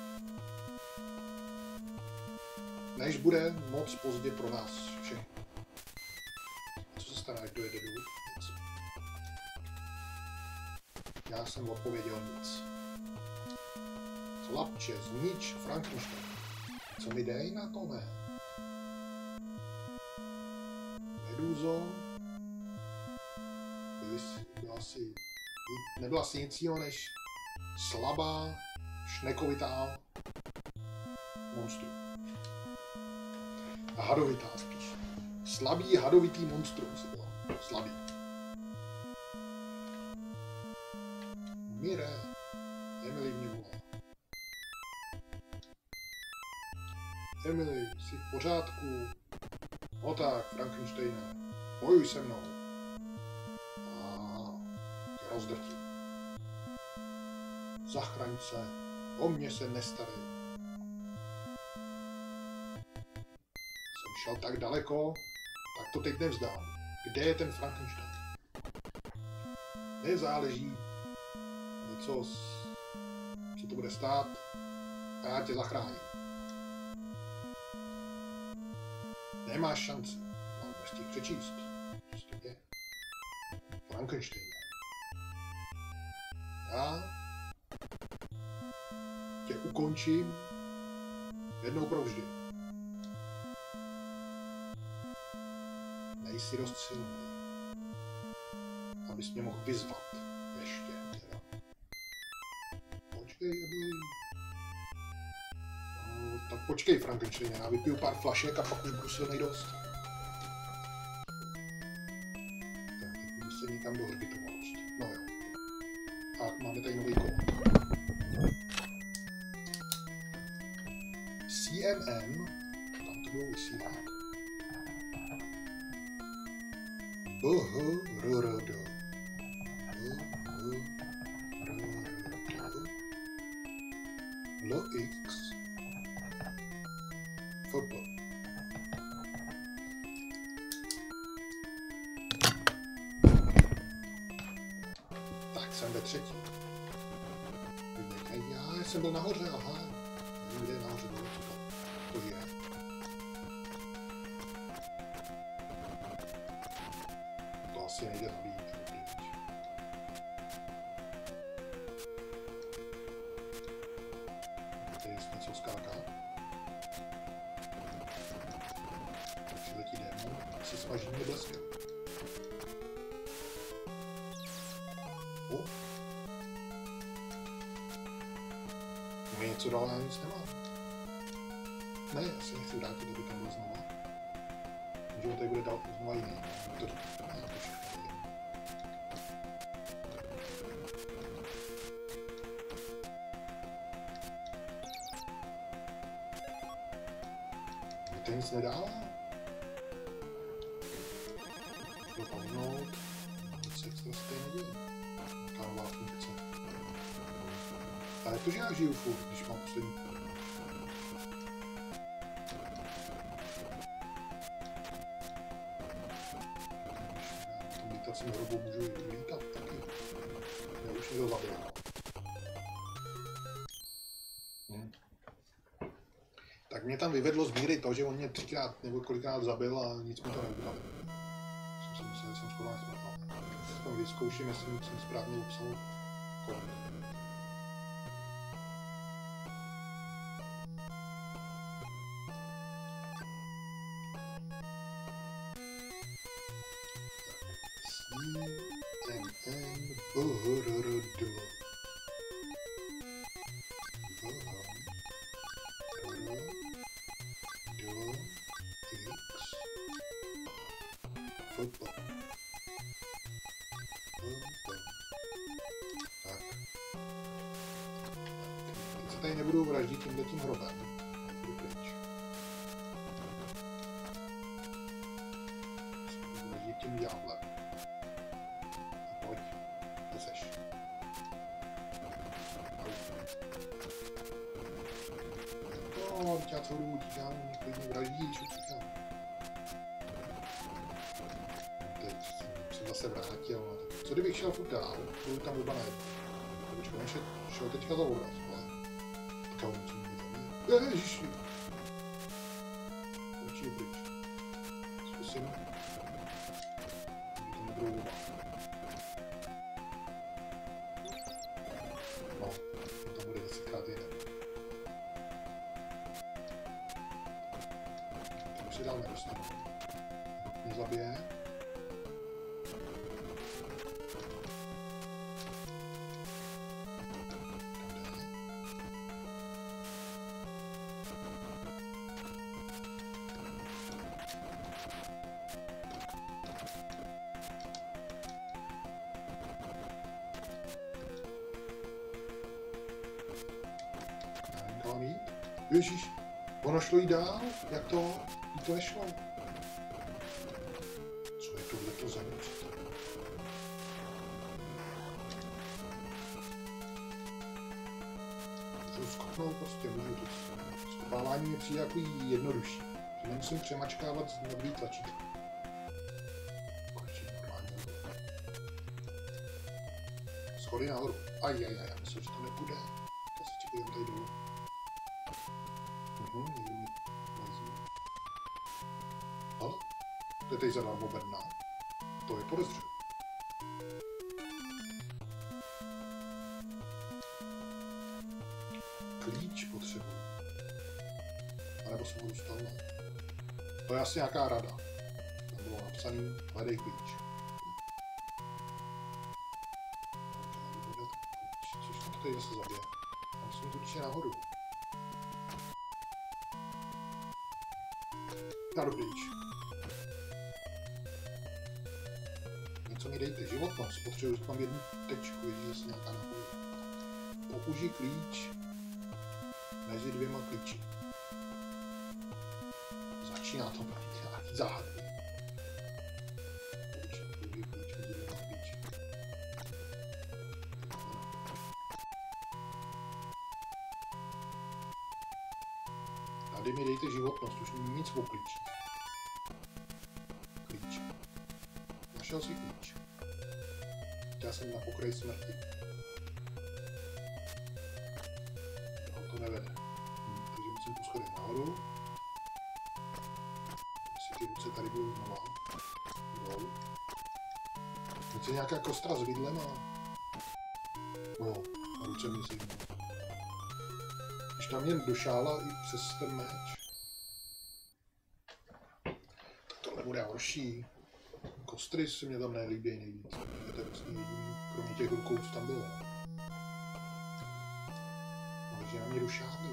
než bude moc pozdě pro nás všechny. Co se stane, až dojede dolů? Nic. Já jsem odpověděl nic. Chlapče, znič Frankenstein. Co mi dej na to, ne? Meduzo. Byla si, nebyla si nic jiného než slabá, šnekovitá monstrum. A hadovitá spíš. Slabý, hadovitý monstrum si byla. Slabý. Mire. Emily mě volá. Emily, jsi v pořádku? O tak, Frankensteine, bojuj se mnou. A tě rozdrtí. Zachraň se, o mě se nestarej. Jsem šel tak daleko, tak to teď nevzdám. Kde je ten Frankenstein? Nezáleží něco, co to bude stát, a já tě zachráním. Nemáš šanci. Mám bez těch přečíst. Co to je? Frankenstein. Já tě ukončím jednou provždy. Nejsi dost silný, abys mě mohl vyzvat. Ještě teda. Počkej, Emily. No, tak počkej, Frankenstein, já vypiju pár flašek a pak už budu silnej dost. Tak, teď by se někam do hrbitovosti. No jo. A máme tady nový kód. C M M, tam to bylo vysílat. B H R R D. B H R R D. L X. F P. Tak jsem ve třetí. Já jsem byl nahoře, aha. Nevím, kde je nahoře, dole, co to, to je. To asi nejde zabít. Tady jest něco skáká. Přiletí démon, asi smaží mě bleskem. O. Mě něco dál, já nic nemám. Ne, já se nechci vrátit, aby tam byl znova. Že on tady bude dál znova jiný. To, ne, to všechno je. Mně to nic nedává. Dopomnout. Nic se extra stejně děje. Taká nová funkce. Ale to, že já žiju furt, když mám poslední. V tom lítacím hrobu můžu lítat taky. Mě už někdo zabil. Hm. Tak mě tam vyvedlo z míry to, že on mě třikrát nebo kolikrát zabil a nic mi to neudělal. Jsem si myslel, že jsem skoro nesmrtal. V tom vyzkouším, jestli jsem správně upsal kód. B H R R D. B H R R D X F P. Tak. Teď se tady nebudu vraždit tímhletím hrobem. Budu pryč. Se budu vraždit tím ďáblem. Pojď. Kde seš? No, teď já celou dobu utíkám, mě klidně vraždíš, utíkám. Teď jsem se zase vrátil. Co kdybych šel furt dál? Budu tam oba najednou. Počkej, on šel, šel teďka za obraz, ale... Tak on musím být tam. Ježiši! Určitě pryč. Zkusím. Můžu to nebudou oba. No, on tam bude desetkrát jeden. Tam už se dál nedostanu. Mě zabije. Ježíš, ono šlo jí dál? Jak to? Jí to nešlo? Co je tohleto za nic? Můžu skopnout prostě, můžu to. Skopávání mi přijde jako jednodušší. Že nemusím přemačkávat z nový tlačítko. Konečně normálně. Schody nahoru. Ajajaj, já myslím, že to nepůjde. Já se čekám tady dolů. Mhm, někdo mi lezí. Ale? To je teď zadarmo bedna. To je podezřelé. Klíč potřebuji. A nebo jsem ho dostal, ne? To je asi nějaká rada. Tam bylo napsaný, hledej klíč. Což to tady zase zabije? Já musím to určitě nahoru. Já jdu pryč. něco mi dejte, životnost, potřebuji, že mám jednu tečku, je zase nějaká nahoru. Použij klíč mezi dvěma klíči. Začíná to být nějaký záhadný. Použij klíč mezi dvěma klíči. Tady mi dejte životnost, už není nic o klíči. Klíč. Našel si klíč. Já jsem na pokraji smrti. No, to nevede. Hm, takže musím tu schodit nahoru. Jestli ty ruce tady budou znova. Budou. Teď je nějaká kostra s vidlem a... No, a ruce mi si... Když tam jen došála i přes ten meč. Tak tohle bude horší. Kostry se mě tam nelíbí nejvíc. To je vlastně jediný, kromě těch rukou, co tam bylo. Ale že na mě došáhli.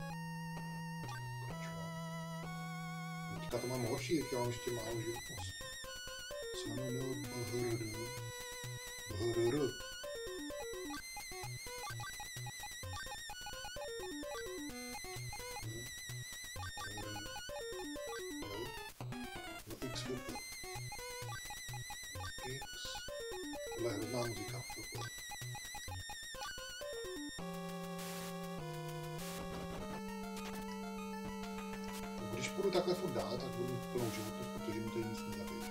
Proč mám? Teďka to mám horší, jak já mám ještě málo životnosti. Co no bhrr. Bhrr. Tohle je hrozná muzika. Když půjdu takhle furt dál, tak budu mít plnou životnost, protože mi tady nic nezabije.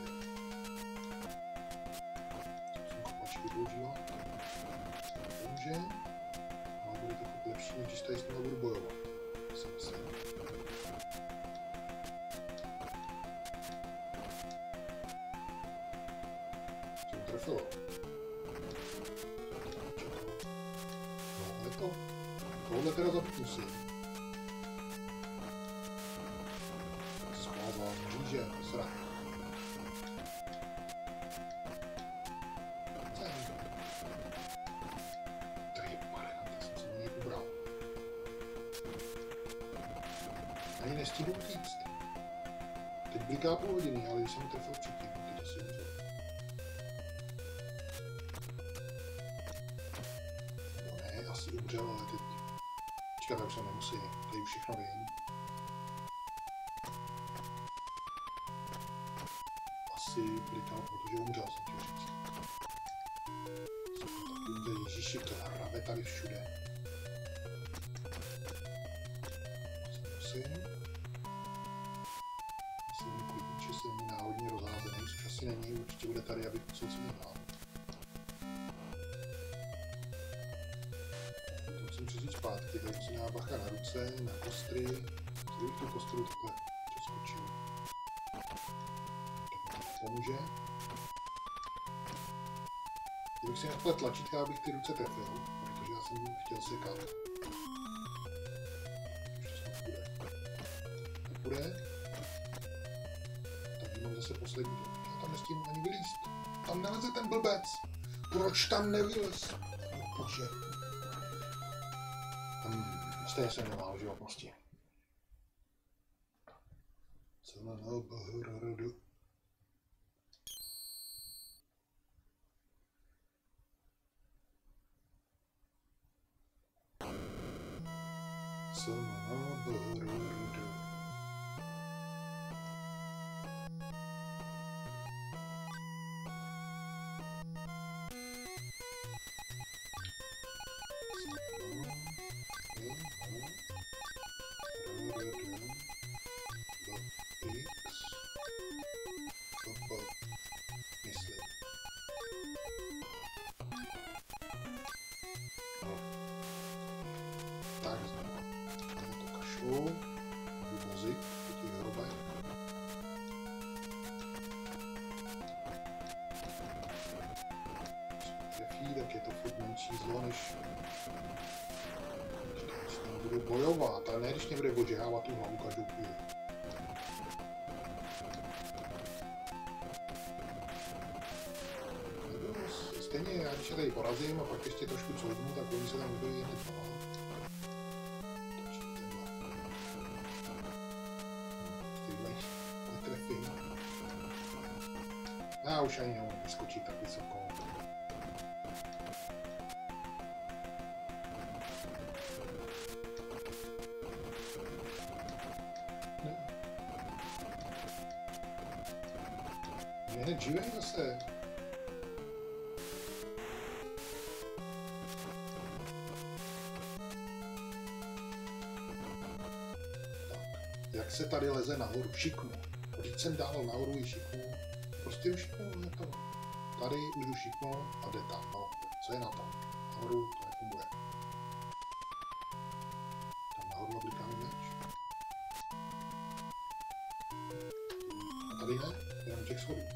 Musím kopačky používat. Pomůže. Ale bude to furt lepší, než když tady s nimi budu bojovat. Si myslím. Jsem trefilo. No, je to. Tohle teda zapnu si. Schválila mříže, srak. Tady parchant, já jsem si něj ubral. Ani nestihnu utíct. Teď bliká půl hodiny, ale když jsem trefil předtím, teď asi umřel. No ne, asi umřel, ale teď... Počkat, tak už se nemusí, tady už všechno vím. Asi blikal, protože umřel, jsem chtěl říct. Takovýmhle Ježíši, to hrabe tady všude. Musím. Myslím, klidnič, že jsem náhodně rozházený, což asi není, určitě bude tady, abych musel si nedal. To musím přesít zpátky, tady musím dát bacha na ruce, na kostry. Kdybych tu kostru takhle přeskočil. Pomůže. Kdybych si naplet tlačítka, abych ty ruce trefil, protože já jsem chtěl sekat. Už to snad bude. Tak bude. Tak mám zase poslední. Já tam nestihnu ani vylízt. Tam neleze ten blbec. Proč tam nevylez? No bože. Hmm, stejně jsem nemá životnosti. Co na nobrdu? Co na nobrdu? Tak, to kašlu, vozit po těch hrobech. Trefí, tak je to furt menší zlo, než když tam budu bojovat, ale ne když mě bude odžehávat tu hlavu každou chvíli. Stejně, já když je tady porazím a pak ještě trošku couvnu, tak oni se tam udělají jen teď pomalu. Já už ani neumím vyskočit tak vysoko. Ne. Je hned živej zase. Jak se tady leze nahoru? Šiknu. Když jsem dával nahoru i šiknu, prostě už šiknu, je to. Tady už jdu šiknu a jde tam, no. Co je na tam? Nahoru to nefunguje. Tam nahoru nablikáme meč. A tady ne, jenom těch schodů.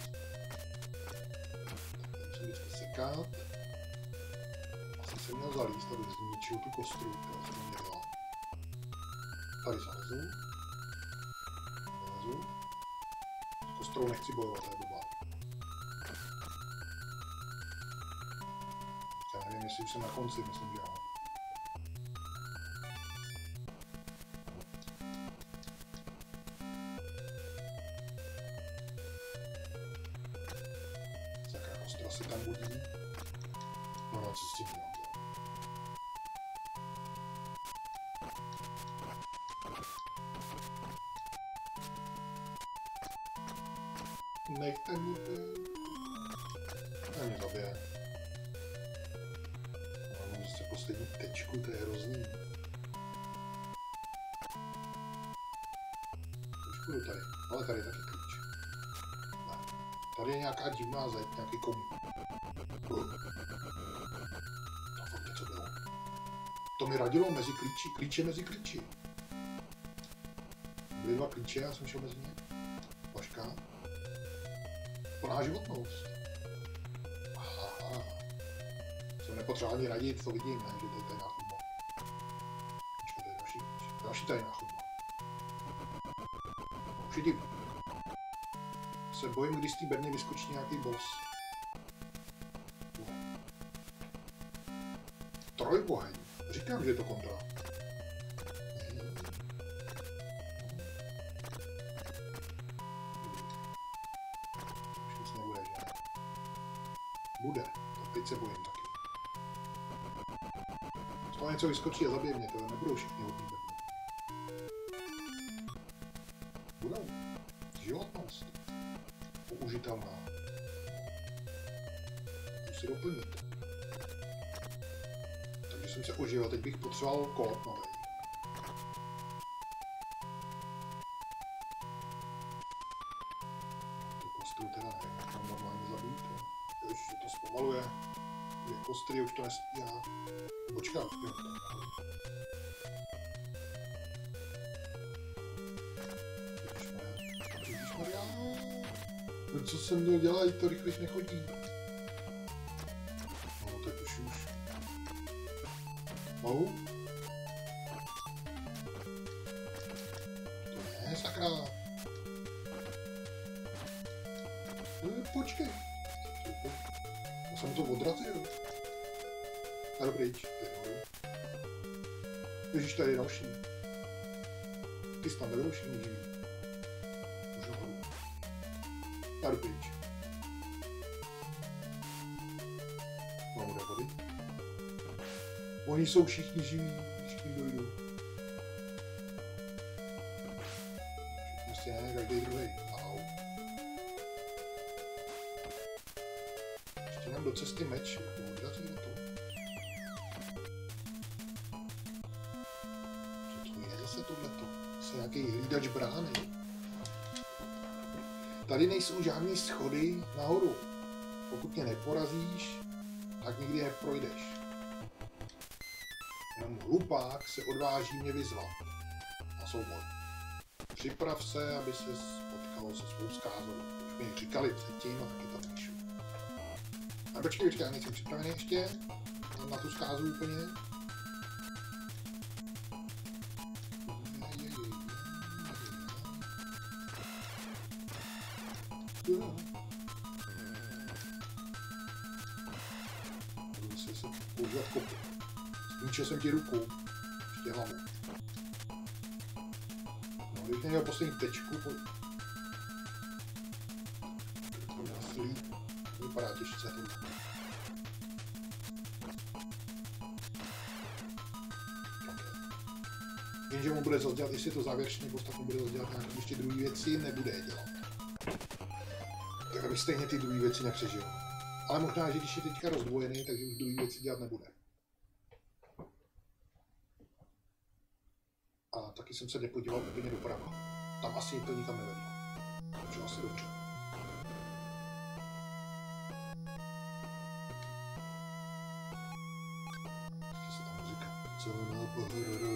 Tak musím vždycky sekat. Asi jsem měl zalíst, aby zničil tu kostru, kterou jsem měla. Tady zalezu. S kostrou nechci bojovat, to je blbá. Já nevím, jestli už jsem na konci, myslím, že jo. Jaká kostra se tam budí? No, no, co s tím dělám? Nechte mě to. A mě zabije. No, mám zase poslední tečku, to je hrozný. Už budu tady, ale tady je taky klíč. Ne. Tady je nějaká divná zeď, nějaký komí. Uh. To fakt něco bylo. To mi radilo mezi klíči, klíče mezi klíči. Byly dva klíče, já jsem šel mezi ně. Paška. Plná životnost. Aha. Jsem nepotřeboval ani radit, to vidím, ne? Že to je tajná chodba. Počkej, to je další, další tajná chodba. Už vidím. Se bojím, když z té bedny vyskočí nějaký boss. Trojboheň. Říkám, že je to kontra. Bude, tak teď se bojím taky. Z toho něco vyskočí a zabije mě, to nebudou všichni hodný bedny. Budou. Životnost. Použitelná. Musí doplnit. Takže jsem se oživil, teď bych potřeboval kód nový. Tu kostru teda nevím, jak mám normálně zabít. Ježiš, to zpomaluje. Dvě kostry, už to nestíhá. Počkat, jo, tak. Ježišmarja. No co jsem měl dělat, to rychlejš nechodí. No, teď už už. Mohu? To ne, sakra. No, počkej. Já jsem to odrazil. Tady pryč. Ježiš, tady je další. Ty jsi tam nebyl všichni živí. Můžu horu. Tady pryč. Mám kde vody. Oni jsou všichni živí, všichni dojdu. Prostě ne, každý druhý. Au. Ještě nám do cesty meč, jako odrazí na to. Co to je zase tohleto? Zase nějaký hlídač brány. Tady nejsou žádný schody nahoru. Pokud mě neporazíš, tak nikdy neprojdeš. Jenom hlupák se odváží mě vyzvat na souboj. Připrav se, aby se potkalo se svou zkázou. Už mi říkali předtím a taky tam píšu. A počkej, počkej, já nejsem připravený ještě na tu zkázu úplně. Budu se se používat kopy. Zničil jsem ti ruku, ještě hlavu. No, když neměl poslední tečku, pojď. To měl slít. vypadá těžce tohle. Vím, že mu bude zase dělat, jestli to závěrečný postav mu bude zase dělat nějaké ještě druhé věci, nebude je dělat. Tak aby stejně ty druhé věci nepřežil. Ale možná, že když je teďka rozdvojený, takže už druhé věci dělat nebude. A taky jsem se nepodíval úplně doprava. Tam asi to nikam nevedlo. Takže asi dobře. Ještě se tam říká, co na pohrodu.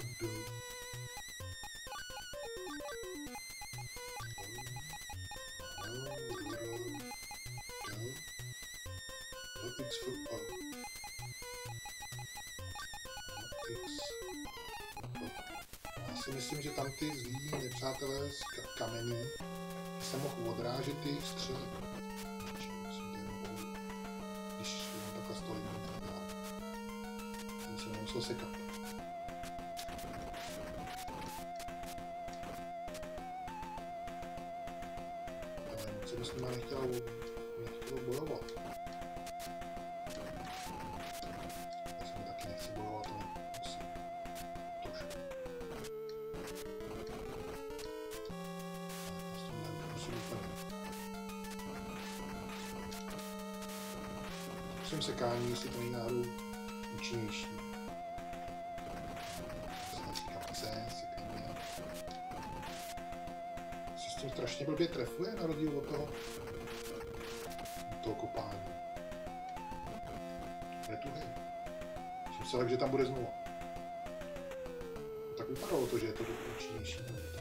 Já si myslím, že tam ty zlí nepřátelé z kamení se mohl odrážet ty jejich střely. Když takhle stojím, ten se nemusel sekat. Ale moc jsem s nima nechtěl, nechtěl bojovat. Já jsem taky nechci bojovat, ale musím. Trošku. Musím sekání, jestli to není náhodou účinnější. Se s tím strašně blbě trefuje, na rozdíl od toho, od toho kopání. Je tu hej. Jsem se tak, že tam bude znovu. Tak vypadalo to, že je to účinnější.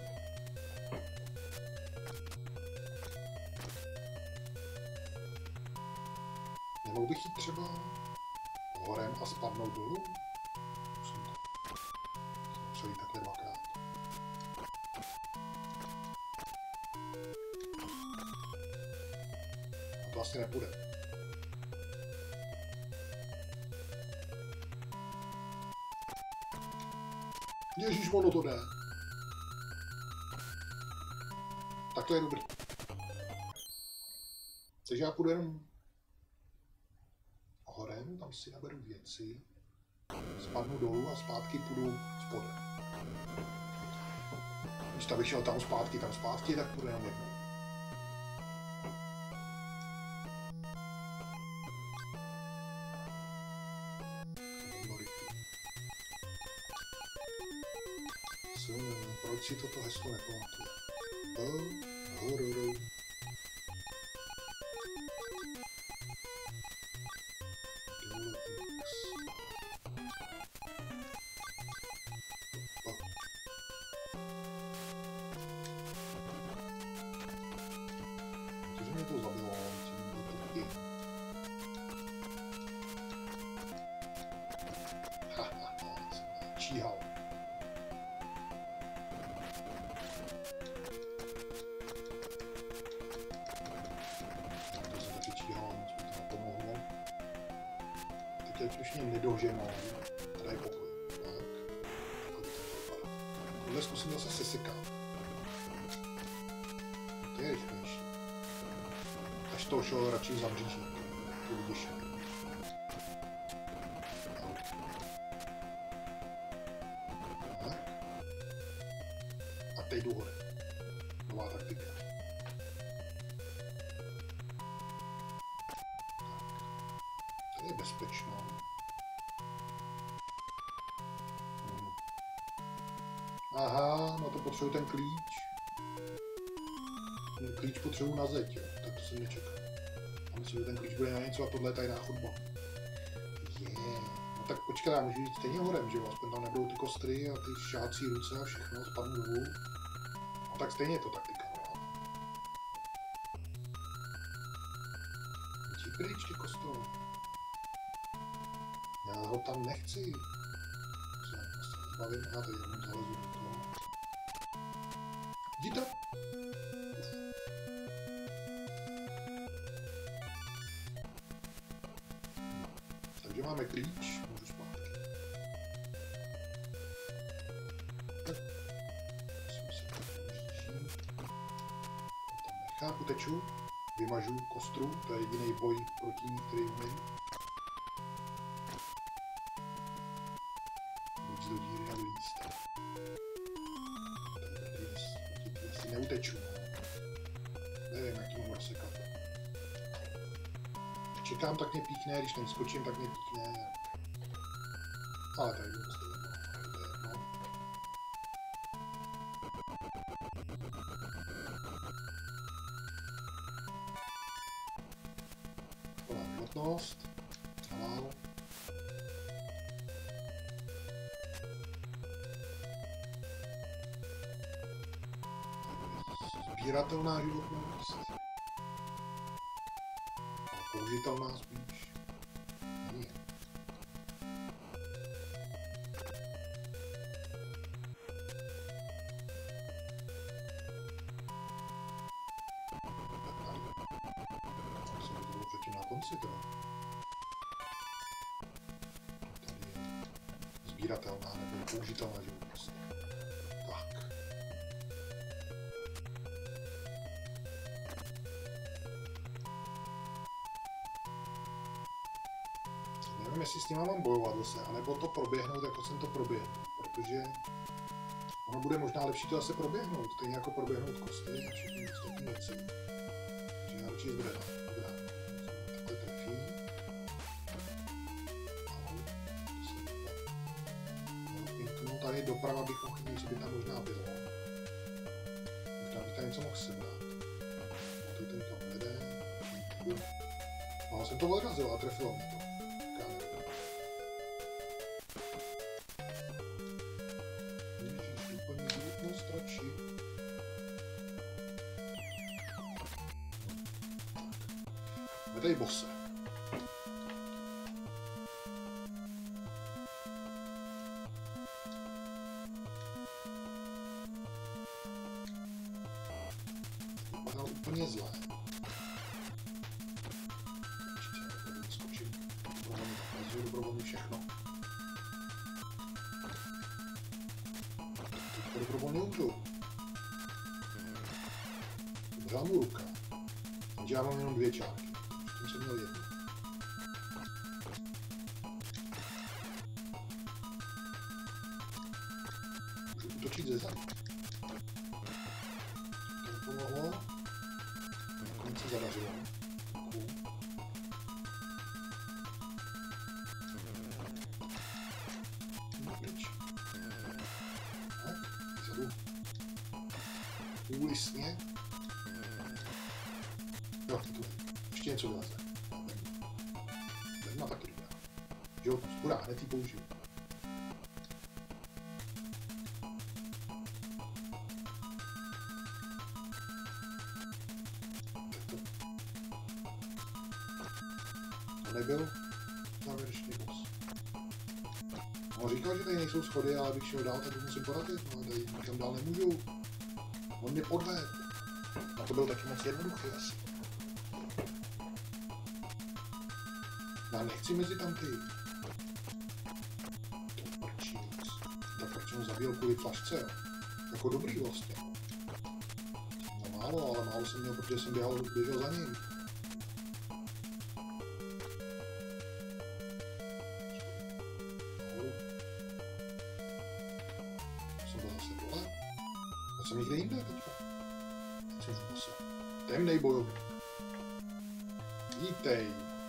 Nemohl bych jít třeba horem a spadnout dolů? Musím to. Jsem musel jít takhle dvakrát. A to asi nepůjde. Ježíš, ono to jde. Takhle je dobrý. Takže já půjdu jenom horem, tam si naberu věci, spadnu dolů a zpátky půjdu spodem. Když tam vyšel tam zpátky, tam zpátky, tak půjdu jenom jednou. Proč si toto heslo nepamatuju? Oh, horor. Číhal. To se taky číhal, moc mi to nepomohlo. Teď už mě nedoženou. Tady je pokoj. Tak. Takhle to vypadá. Tohle zkusím zase sesekat. To je rychlejší. Až to šel radši za mřížník. To vidíš. Teď jdu hore. Nová taktika. Tady je bezpečno. Hmm. Aha, no to potřebuji ten klíč. Ten klíč potřebuji na zeď, jo. Tak to jsem nečekal. A myslím, že ten klíč bude na něco a tohle je tajná chodba. Je. No tak počkej, já můžu jít stejně horem, že jo? Aspoň tam nebudou ty kostry a ty šácí ruce a všechno, spadnu dolů. No tak stejně je to taktika. Jdi pryč, ty kostro. Já ho tam nechci. Se zbavím, já tady jenom zalezu do toho. Jdi tam. Takže máme klíč, můžu zpátky. Nechápu, teču. vymažu kostru, to je jediný boj proti ní, který umím. Buď do díry a vylíst. Tady asi neuteču. Nevím, jak to mám rozsekat. Když čekám, tak mě píkne, když neskočím, tak mě píkne. Ale tady budu stejně. Plná životnost. Halál. Sbíratelná životnost. Použitelná spíš. Není. Jsem to bylo předtím na konci teda. Tady je sbíratelná nebo použitelná životnost. Tak. Nevím, jestli s nima mám bojovat zase, anebo to proběhnout, jako jsem to proběhnul, protože ono bude možná lepší to zase proběhnout, stejně jako proběhnout kosty a všechny ostatní věci. Takže já určitě zbrana. Dobrá. Takhle trefí. No, tady doprava bych mohl jít, co by tam možná bylo. Možná bych tam něco mohl sebrat. No, tady to nikam nevede. No, jsem to odrazil a trefilo mě to. Tady bose. Vypadal úplně zlé. Určitě skočím. Dobrovolně, dobrovolně všechno. Teďka dobrovolně umřu. Umřela mu ruka. Takže já mám jenom dvě čárky. Jsem měl jednu. Můžu útočit ze zadu. To pomohlo. Nakonec se zadařilo. No, pryč. Tak, zadu. Úlisně. Jo, to tu. Ještě něco vyleze. Bedna taky dobrá. Životnost, hurá, hned ji použiju. To. to nebyl závěrečný boss. On říkal, že tady nejsou schody, ale abych šel dál, tak musím poradit. No, tady nikam dál nemůžu. On mě podvedl. A to byl taky moc jednoduchý asi. Já nechci mezi tam ty. To prčíc. Tak proč jsem ho zabil kvůli flašce, jo? Jako dobrý vlastně. No málo, ale málo jsem měl, protože jsem běhal, běžel za ním. Nahoru. Jsem byl zase dole. Já jsem někde jinde teďka. Teď jsem v bose. Temnej bojovník. Vítej.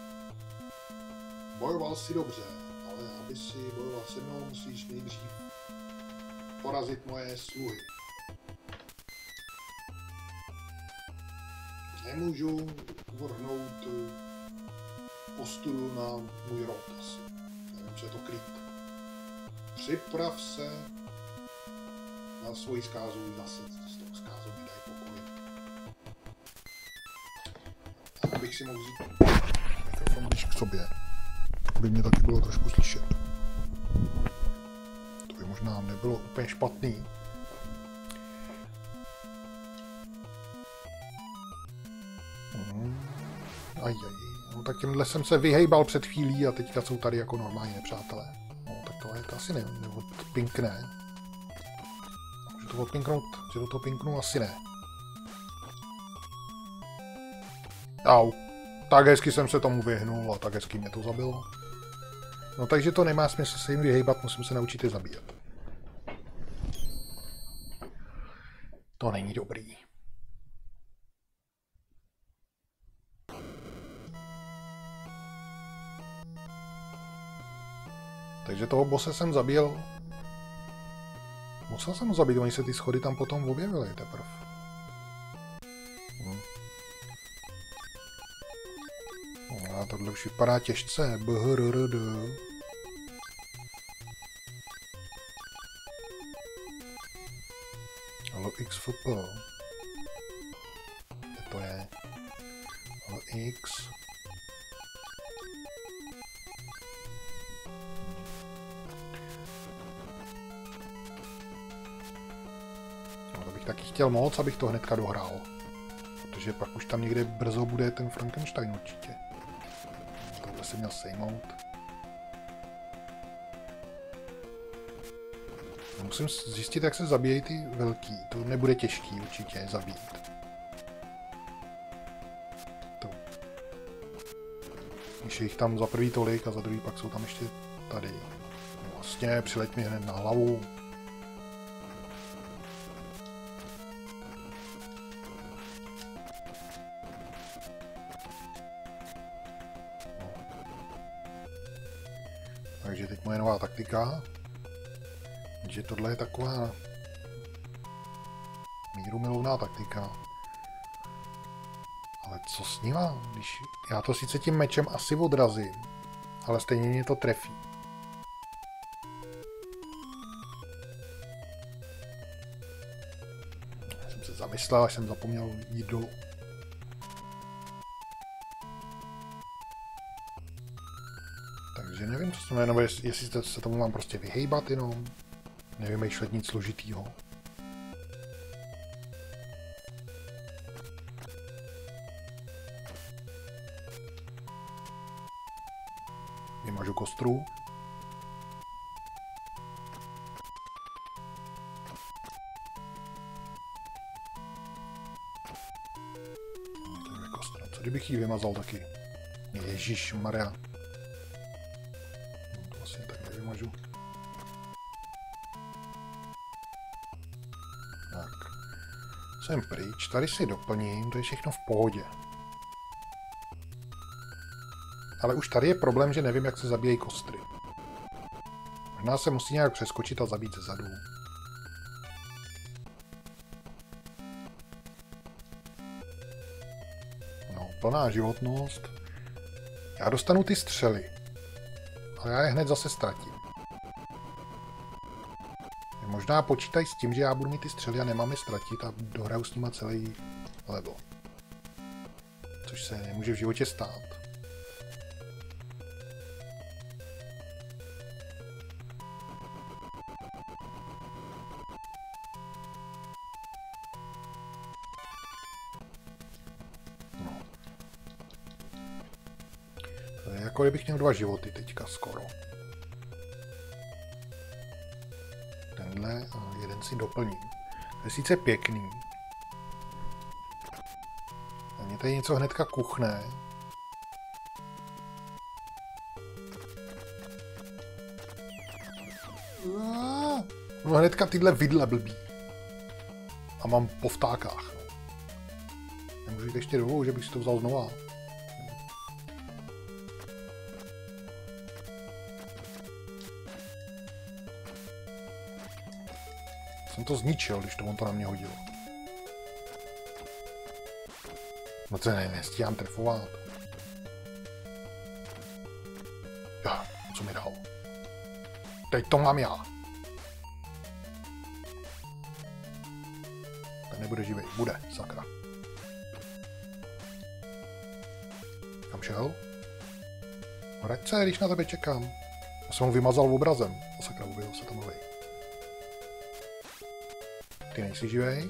Bojoval si dobře, ale aby si bojoval se mnou, musíš nejdřív porazit moje sluhy. Nemůžu vrhnout ostudu na můj rod asi. Nevím, co je to kryt. Připrav se na svoji zkázu zase z toho zkázu mi daj pokoj. A abych si mohl vzít mikrofon blíž k sobě. By mě taky bylo trošku slyšet. To by možná nebylo úplně špatný. Mm. Ajaj. No tak tímhle jsem se vyhejbal před chvílí a teďka jsou tady jako normální nepřátelé. No tak to je to asi ne, neodpinkne. Můžu to odpinknout, že do toho pinknu asi ne. Au. Tak hezky jsem se tomu vyhnul a tak hezky mě to zabilo. No takže to nemá smysl se jim vyhejbat, musím se naučit je zabíjet. To není dobrý. Takže toho bose jsem zabil. Musel jsem ho zabít, oni se ty schody tam potom objevily teprve. Hm. No a tohle už vypadá těžce. Brrrd. Halo X F P. Kde to je? Halo X. Taky chtěl moc, abych to hnedka dohrál. Protože pak už tam někde brzo bude ten Frankenstein určitě. Tohle jsem měl sejmout. Musím zjistit, jak se zabíjejí ty velký. To nebude těžký určitě zabít. To. Když je jich tam za prvý tolik a za druhý pak jsou tam ještě tady. Vlastně přileď mi hned na hlavu. Takže teď moje nová taktika, že tohle je taková mírumilovná taktika. Ale co s nima? Když já to sice tím mečem asi odrazím, ale stejně mě to trefí. Já jsem se zamyslel, až jsem zapomněl jít dolů. Takže nevím, co se jmenuje, jestli se tomu mám prostě vyhejbat jenom. Nevymýšlet nic složitýho. Vymažu kostru. To je kostra. Co kdybych ji vymazal taky? Ježišmarja. Vymažu. Tak. Jsem pryč, tady si doplním, to je všechno v pohodě. Ale už tady je problém, že nevím, jak se zabíjejí kostry. Možná se musí nějak přeskočit a zabít ze zadu. No, plná životnost. Já dostanu ty střely. Ale já je hned zase ztratím. Možná počítají s tím, že já budu mít ty střely a nemám je ztratit a dohraju s nima celý level. Což se nemůže v životě stát. No. To je jako kdybych měl dva životy teďka skoro. Tenhle a jeden si doplním. To je sice pěkný. A mě tady něco hnedka kuchne. No hnedka tyhle vidle blbý. A mám po vtákách. Nemůžu jít ještě dolů, že bych si to vzal znova. Jsem to zničil, když to on to na mě hodil. No to ne, nestíhám trefovat. Jo, co mi dal? Teď to mám já. Ten nebude živý. Bude, sakra. Kam šel? Vrať se, když na tebe čekám. Já jsem ho vymazal obrazem. A sakra, objevil se tam novej. Ty nejsi živej?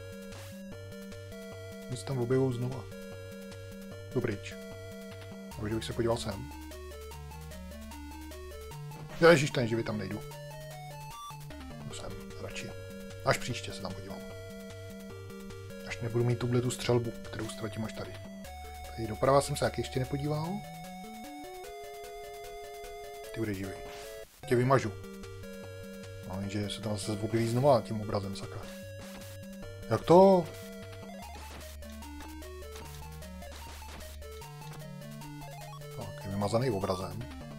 Nic tam objevuju znova. Jdu pryč. Možná bych se podíval sem. Ježíš, ten živý tam nejdu. Jdu sem, radši. Až příště se tam podívám. Až nebudu mít tuhle tu střelbu, kterou ztratím až tady. Tady doprava jsem se taky ještě nepodíval. Ty bude živý. Tě vymažu. No, jenže se tam zase objeví znova tím obrazem, sakra. Jak to? Tak, je vymazaný obrazem.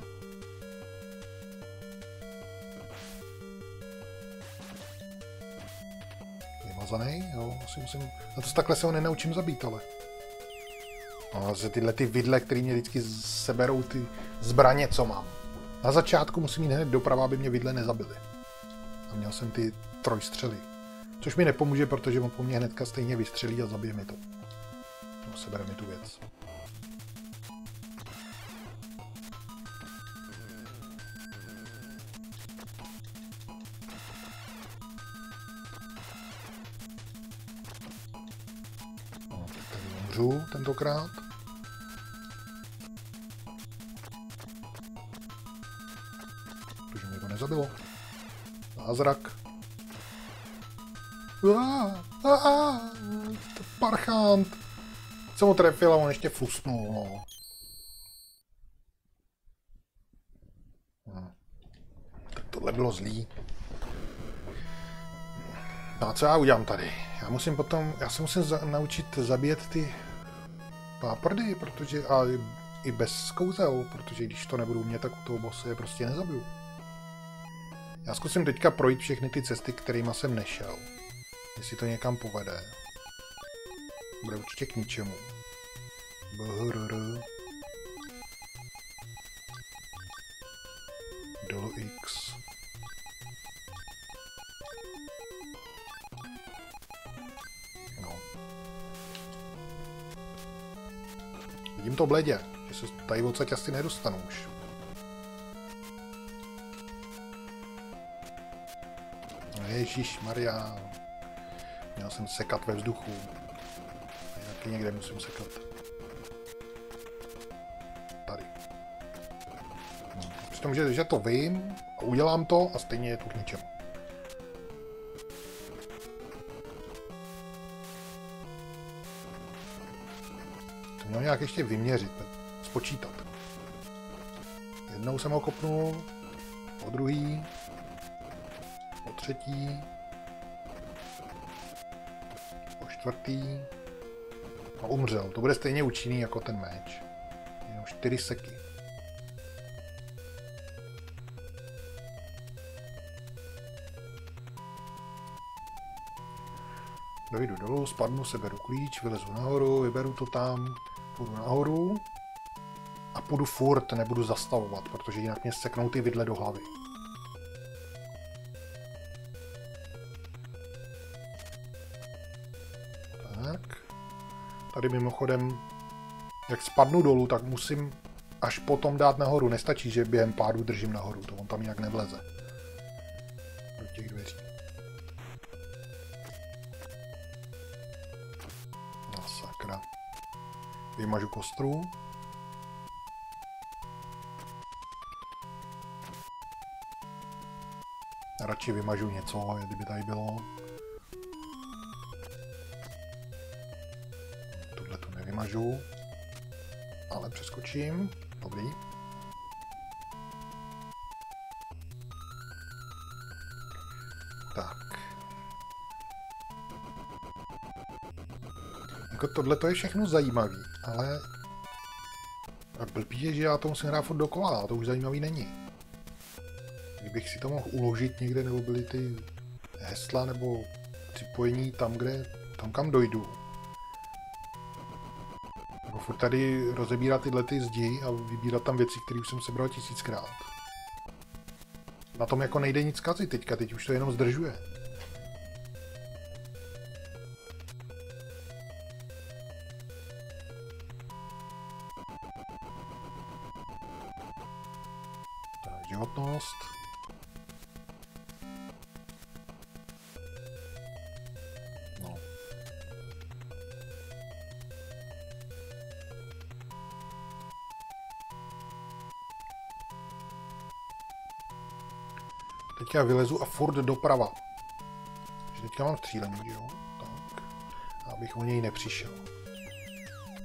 Vymazaný, jo, asi musím... No to takhle se ho nenaučím zabít, ale... No, zase tyhle ty vidle, které mě vždycky seberou ty zbraně, co mám. Na začátku musím jít hned doprava, aby mě vidle nezabili. A měl jsem ty trojstřely. Což mi nepomůže, protože on po mně hnedka stejně vystřelí a zabije mi to. No, sebere mi tu věc. No, tak tady umřu tentokrát. Protože mě to nezabilo. Zázrak. Parchant. Jsem ho trefil a on ještě flusnul. No. Hm. Tak tohle bylo zlý. No a co já udělám tady? Já musím potom, já se musím za, naučit zabíjet ty páprdy, protože a i, i bez kouzel, protože když to nebudu umět, tak u toho bosse je prostě nezabiju. Já zkusím teďka projít všechny ty cesty, kterýma jsem nešel. Jestli to někam povede. Bude určitě k ničemu. Brrr. Dolo X. No. Vidím to bledě, že se tady odsaď asi nedostanu už. Ježišmarja. Měl jsem sekat ve vzduchu. Taky někde musím sekat. Tady. No. Přitom, že, že to vím a udělám to a stejně je to k ničemu. To měl nějak ještě vyměřit, spočítat. Jednou jsem ho kopnul, po druhý, po třetí, po čtvrtý a umřel. To bude stejně účinný jako ten meč. Jenom čtyři seky. Dojdu dolů, spadnu, seberu klíč, vylezu nahoru, vyberu to tam, půjdu nahoru a půjdu furt, nebudu zastavovat, protože jinak mě seknou ty vidle do hlavy. Tak. Tady mimochodem, jak spadnu dolů, tak musím až potom dát nahoru. Nestačí, že během pádu držím nahoru, to on tam jinak nevleze. Do těch dveří. No sakra. Vymažu kostru. Radši vymažu něco, kdyby tady bylo. Tohle to nevymažu, ale přeskočím. Dobrý. Tak. Jako tohle to je všechno zajímavý, ale blbý je, že já to musím hrát furt dokola, a to už zajímavý není. Kdybych si to mohl uložit někde, nebo byly ty hesla, nebo připojení tam, kde, tam kam dojdu. Nebo furt tady rozebírat tyhle ty zdi a vybírat tam věci, které už jsem sebral tisíckrát. Na tom jako nejde nic kazit teďka, teď už to jenom zdržuje. Tak, životnost. No. Teď já vylezu a furt doprava. Takže teďka mám střílení, jo? Tak. Abych o něj nepřišel.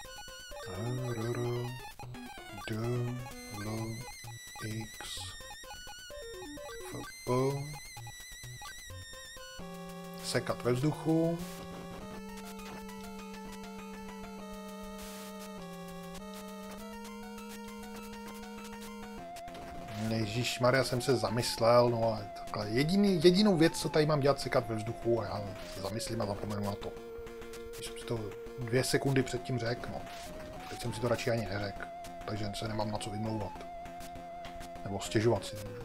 R, R, D, L, X, F, P. Sekat ve vzduchu. Ježišmarja, jsem se zamyslel, no ale takhle. Jediný, jedinou věc, co tady mám dělat, sekat ve vzduchu a já se zamyslím a zapomenu na to. Když jsem si to dvě sekundy předtím řekl, no. Teď jsem si to radši ani neřekl, takže se nemám na co vymlouvat. Nebo stěžovat si nemůžu.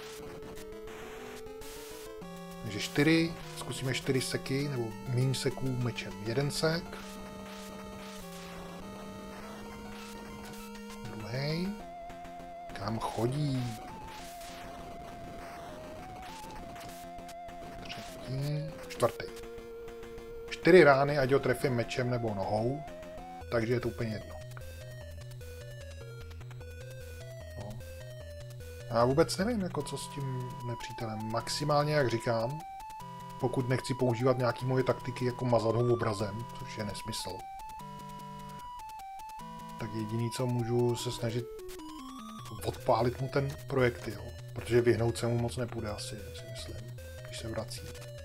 Takže čtyři, zkusíme čtyři seky, nebo míň seků mečem. Jeden sek. Druhý. Kam chodí? Třetí. Čtvrtý. Čtyři rány, ať ho trefím mečem nebo nohou. Takže je to úplně jedno. No. Já vůbec nevím, jako co s tím nepřítelem. Maximálně, jak říkám, pokud nechci používat nějaký moje taktiky jako mazat ho obrazem, což je nesmysl. Tak jediný, co můžu se snažit odpálit mu ten projektil, protože vyhnout se mu moc nepůjde asi, si myslím, když se vrací.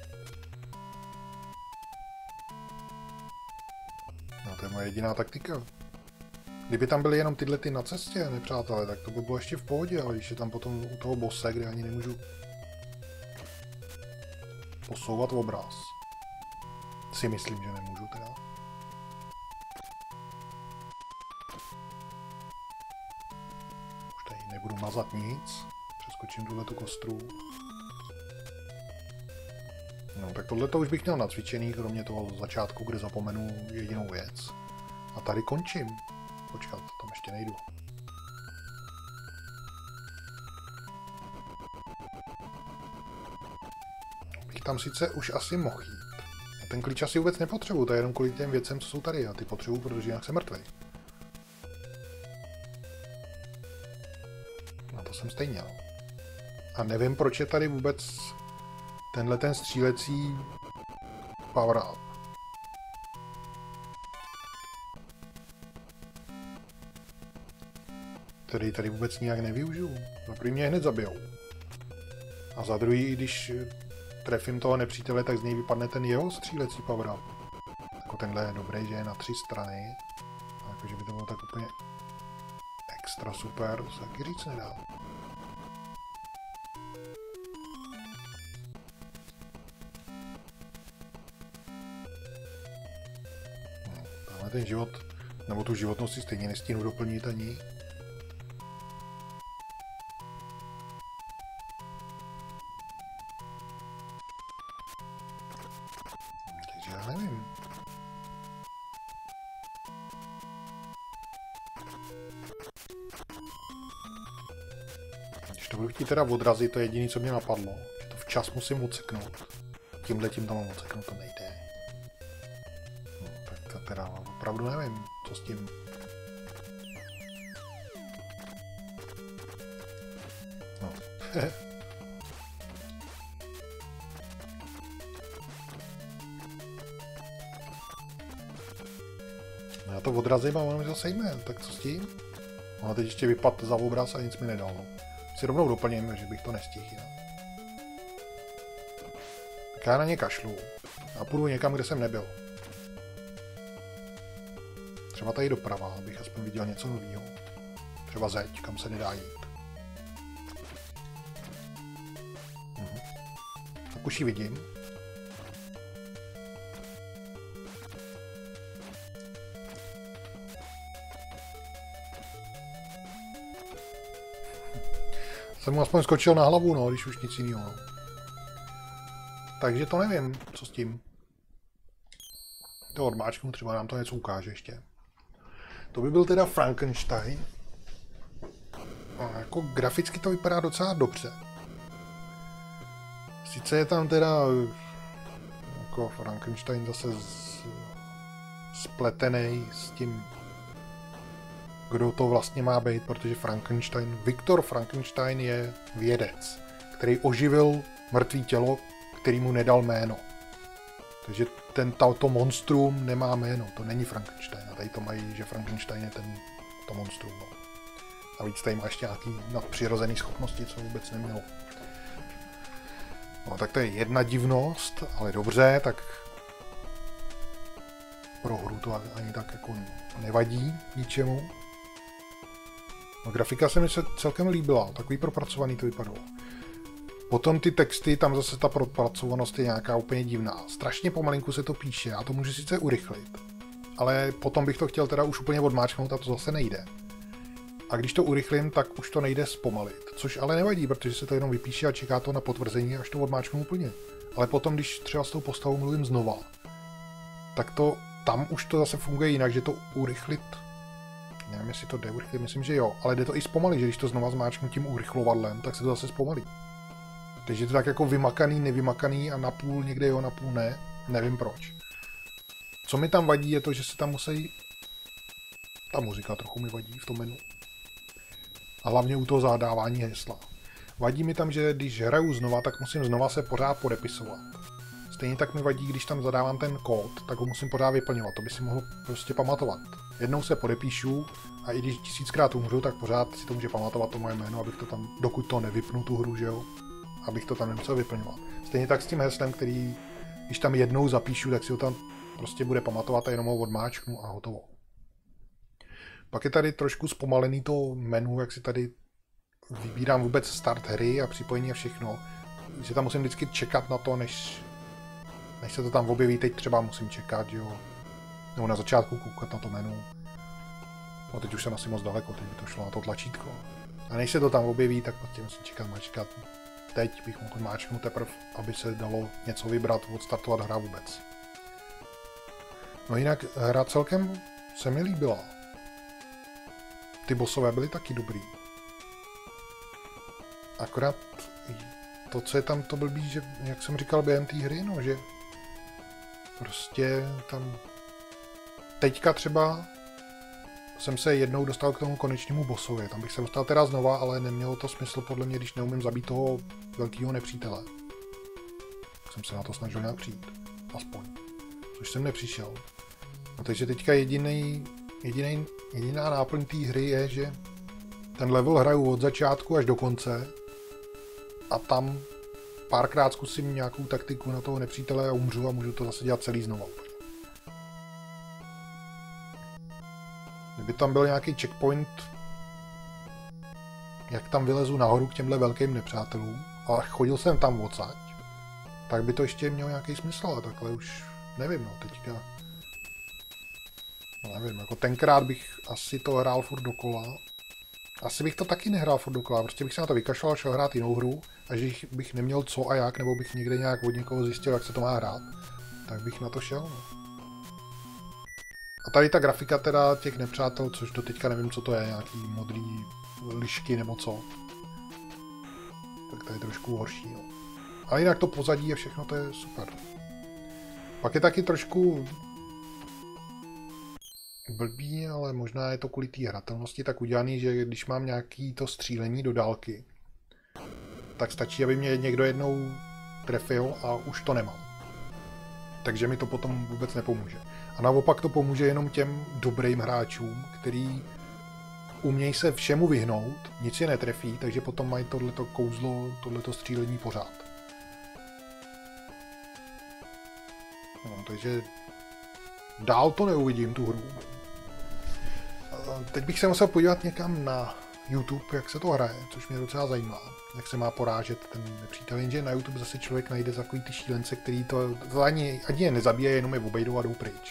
No to je moje jediná taktika. Kdyby tam byly jenom tyhle ty na cestě, nepřátelé, tak to by bylo ještě v pohodě, ale když je tam potom u toho bose, kde ani nemůžu posouvat obraz, si myslím, že nemůžu teda. Nebudu mazat nic, přeskočím tuhletu kostru. No tak tohleto už bych měl nacvičený, kromě toho začátku, kde zapomenu jedinou věc. A tady končím. Počkat, tam ještě nejdu. Bych tam sice už asi mohl jít. A ten klíč asi vůbec nepotřebuji, to je jenom kvůli těm věcem, co jsou tady. A ty potřebuji, protože jinak jsem mrtvý. To jsem stejně. A nevím, proč je tady vůbec tenhle ten střílecí power up. Který tady vůbec nijak nevyužiju. Za první mě hned zabijou. A za druhý, když trefím toho nepřítele, tak z něj vypadne ten jeho střílecí power up. Jako tenhle je dobrý, že je na tři strany. A jakože by to bylo tak úplně extra super, to se taky říct nedá. No, ten život, nebo tu životnost si stejně nestínu doplnit ani. Takže já nevím. Když to budu chtít teda odrazit, to je jediné, co mě napadlo. Že to včas musím odseknout. Tímhletím tam mám odseknout, to nejde. No, tak to teda opravdu nevím, co s tím. No. No já to odrazím a ono mi to sejme, tak co s tím? No a teď ještě vypad za obraz a nic mi nedal. No. Si rovnou doplním, že bych to nestihl. Ja. Tak já na ně kašlu a půjdu někam, kde jsem nebyl. Třeba tady doprava, abych aspoň viděl něco nového. třeba zeď, kam se nedá jít. Mhm. Tak už ji vidím. Jsem mu aspoň skočil na hlavu, no, když už nic jiného. No. Takže to nevím, co s tím. To odmáčknu, třeba nám to něco ukáže ještě. To by byl teda Frankenstein. A jako graficky to vypadá docela dobře. Sice je tam teda jako Frankenstein zase z, spletený s tím, kdo to vlastně má být, protože Frankenstein, Viktor Frankenstein je vědec, který oživil mrtvý tělo, který mu nedal jméno. Takže ten, to monstrum nemá jméno, to není Frankenstein. A tady to mají, že Frankenstein je ten, to monstrum. No. A víc tady má ještě nějaký nadpřirozený schopnosti, co vůbec nemělo. No tak to je jedna divnost, ale dobře, tak pro hru to ani tak jako nevadí ničemu. No, grafika se mi se celkem líbila, takový propracovaný to vypadalo. Potom ty texty, tam zase ta propracovanost je nějaká úplně divná. Strašně pomalinku se to píše, já to můžu sice urychlit, ale potom bych to chtěl teda už úplně odmáčknout a to zase nejde. A když to urychlím, tak už to nejde zpomalit, což ale nevadí, protože se to jenom vypíše a čeká to na potvrzení, až to odmáčknu úplně. Ale potom, když třeba s tou postavou mluvím znova, tak to tam už to zase funguje jinak, že to urychlit. Nevím, jestli to jde urychlit, myslím, že jo, ale jde to i zpomalit, že když to znova zmáčknu tím urychlovadlem, tak se to zase zpomalí. Takže je to tak jako vymakaný, nevymakaný a napůl někde jo, napůl ne, nevím proč. Co mi tam vadí je to, že se tam musí... Ta muzika trochu mi vadí v tom menu. A hlavně u toho zadávání hesla. Vadí mi tam, že když hraju znova, tak musím znova se pořád podepisovat. Stejně tak mi vadí, když tam zadávám ten kód, tak ho musím pořád vyplňovat, to by si mohl prostě pamatovat. Jednou se podepíšu a i když tisíckrát umřu, tak pořád si to může pamatovat to moje jméno, abych to tam, dokud to nevypnu tu hru, že jo, abych to tam nemusel vyplňovat. Stejně tak s tím heslem, který, když tam jednou zapíšu, tak si ho tam prostě bude pamatovat a jenom ho odmáčknu a hotovo. Pak je tady trošku zpomalený to menu, jak si tady vybírám vůbec start hry a připojení a všechno. Že tam musím vždycky čekat na to, než, než se to tam objeví. Teď třeba musím čekat, jo. Nebo na začátku koukat na to menu. No teď už jsem asi moc daleko, teď by to šlo na to tlačítko. A než se to tam objeví, tak prostě musím čekat, mačkat. Teď bych mohl máčknout teprve, aby se dalo něco vybrat, odstartovat hra vůbec. No jinak hra celkem se mi líbila. Ty bossové byly taky dobrý. Akorát to, co je tam to blbý, že, jak jsem říkal během té hry, no, že prostě tam teďka třeba jsem se jednou dostal k tomu konečnému bossovi. Tam bych se dostal teda znova, ale nemělo to smysl podle mě, když neumím zabít toho velkého nepřítele. Tak jsem se na to snažil nějak přijít. Aspoň. Což jsem nepřišel. No, takže teďka jediný, jediný, jediná náplň té hry je, že ten level hraju od začátku až do konce a tam párkrát zkusím nějakou taktiku na toho nepřítele a umřu a můžu to zase dělat celý znova. Kdyby tam byl nějaký checkpoint, jak tam vylezu nahoru k těmhle velkým nepřátelům a chodil jsem tam odsaď, tak by to ještě mělo nějaký smysl, ale takhle už nevím, no teďka. No nevím, jako tenkrát bych asi to hrál furt dokola. Asi bych to taky nehrál furt dokola, prostě bych se na to vykašlal, šel hrát jinou hru a že bych neměl co a jak, nebo bych někde nějak od někoho zjistil, jak se to má hrát, tak bych na to šel, no. A tady ta grafika teda těch nepřátel, což do teďka nevím, co to je, nějaký modrý lišky nebo co. Tak to je trošku horší, no. Ale jinak to pozadí a všechno to je super. Pak je taky trošku blbý, ale možná je to kvůli té hratelnosti tak udělaný, že když mám nějaký to střílení do dálky, tak stačí, aby mě někdo jednou trefil a už to nemám. Takže mi to potom vůbec nepomůže. A naopak to pomůže jenom těm dobrým hráčům, který umějí se všemu vyhnout, nic je netrefí, takže potom mají tohleto kouzlo, tohleto střílení pořád. No, takže dál to neuvidím, tu hru. Teď bych se musel podívat někam na YouTube, jak se to hraje, což mě docela zajímá, jak se má porážet ten nepřítel, jenže na YouTube zase člověk najde takový ty šílence, který to, to ani, ani je nezabíje, jenom je obejdou a jdou pryč.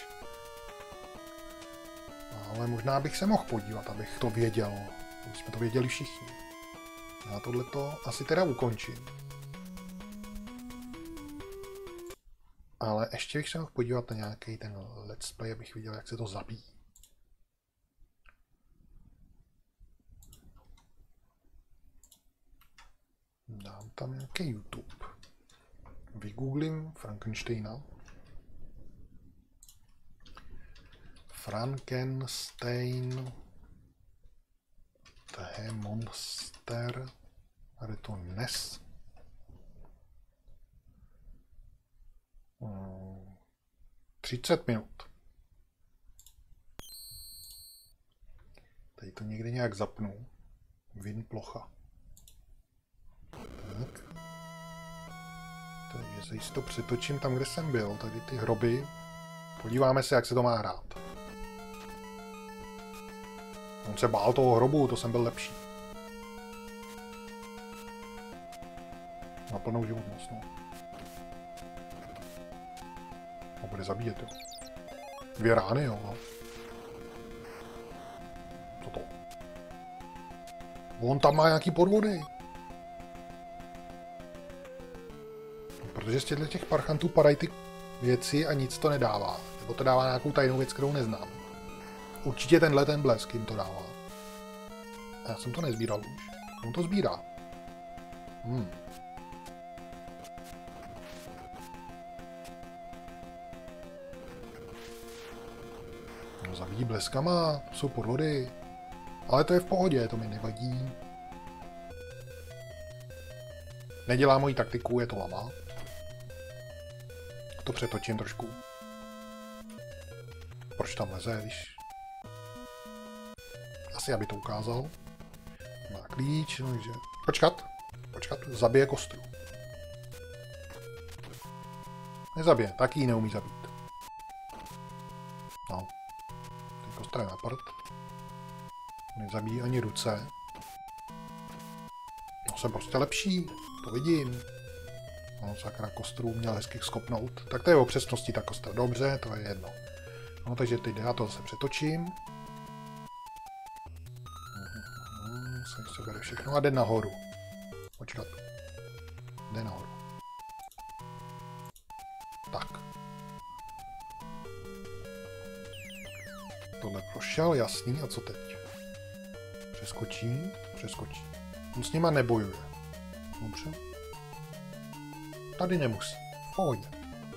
Ale možná bych se mohl podívat, abych to věděl, aby jsme to věděli všichni. Já tohleto asi teda ukončím. Ale ještě bych se mohl podívat na nějaký ten let's play, abych viděl, jak se to zabíjí. Dám tam nějaký YouTube. Vygooglím Frankensteina. Frankenstein. To je monster. A je to Nes. Hmm. třicet minut. Tady to někde nějak zapnu. Vin plocha. Tak. Takže si to přetočím tam, kde jsem byl. Tady ty hroby. Podíváme se, jak se to má hrát. On se bál toho hrobu, to jsem byl lepší. Na plnou životnost, no. A bude zabíjet, jo. Dvě rány, jo. Co to? On tam má nějaký podvody. Protože z těchto těch parchantů padají ty věci a nic to nedává. Nebo to dává nějakou tajnou věc, kterou neznám. Určitě tenhle ten blesk jim to dává. Já jsem to nezbíral už. On to sbírá. Hmm. No, zabíjí bleskama, to jsou podvody. Ale to je v pohodě, to mi nevadí. Nedělá moji taktiku, je to lama. To přetočím trošku. Proč tam leze, když... Asi, aby to ukázal. Má klíč, no, takže... Počkat, počkat, zabije kostru. Nezabije, taky ji neumí zabít. No. Ten kostra je na prd. Nezabíjí ani ruce. No, jsem prostě lepší, to vidím. No, sakra, kostru měl hezky skopnout. Tak to je o přesnosti ta kostra. Dobře, to je jedno. No, takže teď já to zase přetočím. Se se bere všechno a jde nahoru. Počkat. Jde nahoru. Tak. Tohle prošel, jasný. A co teď? Přeskočí, přeskočí. On s nima nebojuje. Dobře. Tady nemusí. V pohodě.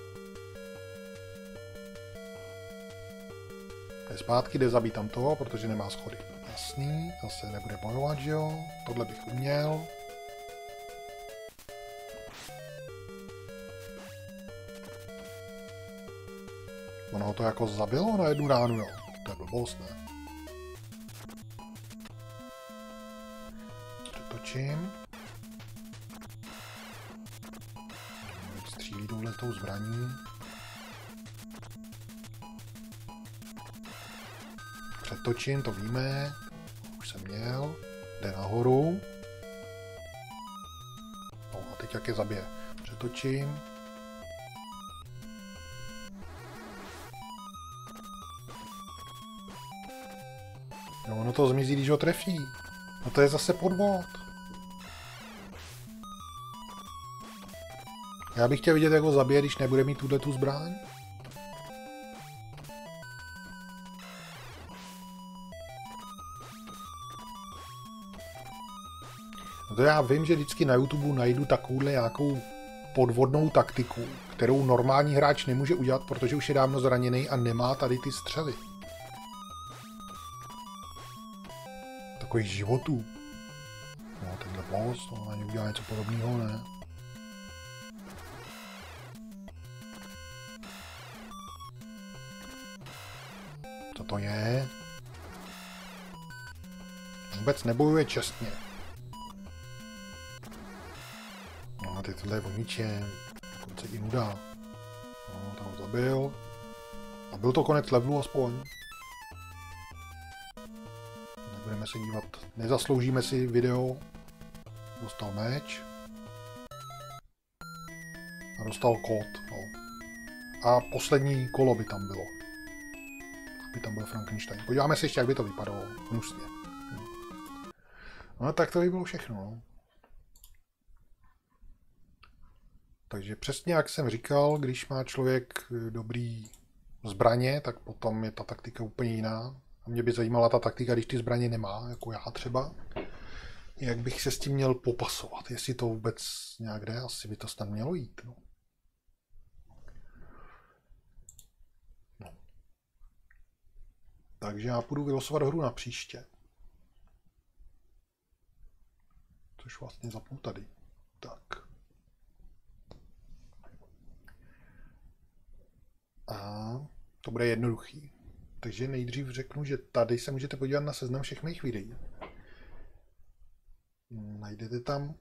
Jde zpátky, jde zabít tam toho, protože nemá schody. Jasný, zase nebude bojovat, že jo? Tohle bych uměl. Ono ho to jako zabilo na jednu ránu, jo? To je blbost, ne? Přetočím. Střílí touhle tou zbraní. Přetočím, to víme. Už jsem měl. Jde nahoru. No a teď jak je zabije. Přetočím. No ono to zmizí, když ho trefí. No to je zase podvod. Já bych chtěl vidět, jak ho zabije, když nebude mít tuhle tu zbraň. No to já vím, že vždycky na YouTube najdu takovouhle nějakou podvodnou taktiku, kterou normální hráč nemůže udělat, protože už je dávno zraněný a nemá tady ty střely. Takových životů. No tenhle boss, to ani udělá něco podobného, ne? Co to je? Vůbec nebojuje čestně. No a teď tohle je o ničem. Dokonce i nuda. No, tam ho zabil. A byl to konec levelu aspoň. Nebudeme Budeme se dívat. Nezasloužíme si video. Dostal meč. A dostal kód. No. A poslední kolo by tam bylo. By tam byl Frankenstein. Podíváme se ještě, jak by to vypadalo. Hnusně. Hm. No tak to by bylo všechno. No. Takže přesně jak jsem říkal, když má člověk dobrý zbraně, tak potom je ta taktika úplně jiná. A mě by zajímala ta taktika, když ty zbraně nemá, jako já třeba. Jak bych se s tím měl popasovat. Jestli to vůbec nějak jde, asi by to snad mělo jít. No. No. Takže já půjdu vylosovat hru na příště. Což vlastně zapnu tady. Tak. A to bude jednoduchý. Takže nejdřív řeknu, že tady se můžete podívat na seznam všech mých videí. Najdete tam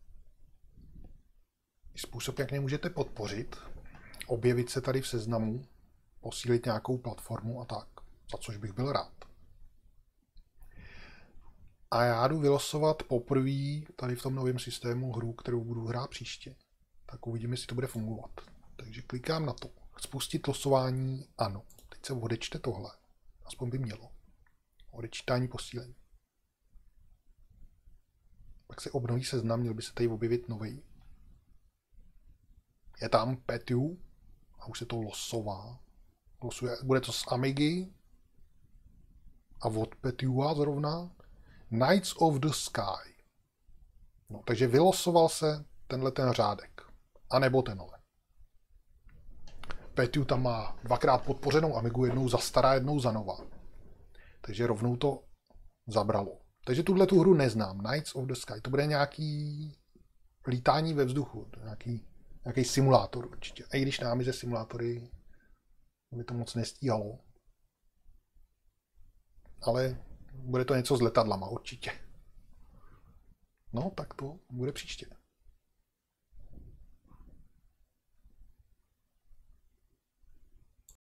způsob, jak mě můžete podpořit, objevit se tady v seznamu, posílit nějakou platformu a tak, za což bych byl rád. A já jdu vylosovat poprvé tady v tom novém systému hru, kterou budu hrát příště. Tak uvidíme, jestli to bude fungovat. Takže klikám na to. Spustit losování, ano. Teď se odečte tohle. Aspoň by mělo. Odečítání posílení. Pak se obnoví seznam, měl by se tady objevit nový. Je tam Petu a už se to losová. Losuje, bude to z Amigy a od Petua zrovna Knights of the Sky. No, takže vylosoval se tenhle ten řádek. A nebo tenhle. Petu tam má dvakrát podpořenou Amigu, jednou za stará, jednou za nová. Takže rovnou to zabralo. Takže tuhle tu hru neznám. Knights of the Sky. To bude nějaký lítání ve vzduchu. Nějaký, nějaký simulátor určitě. A i když námi ze simulátory by to moc nestíhalo. Ale bude to něco s letadlama určitě. No, tak to bude příště.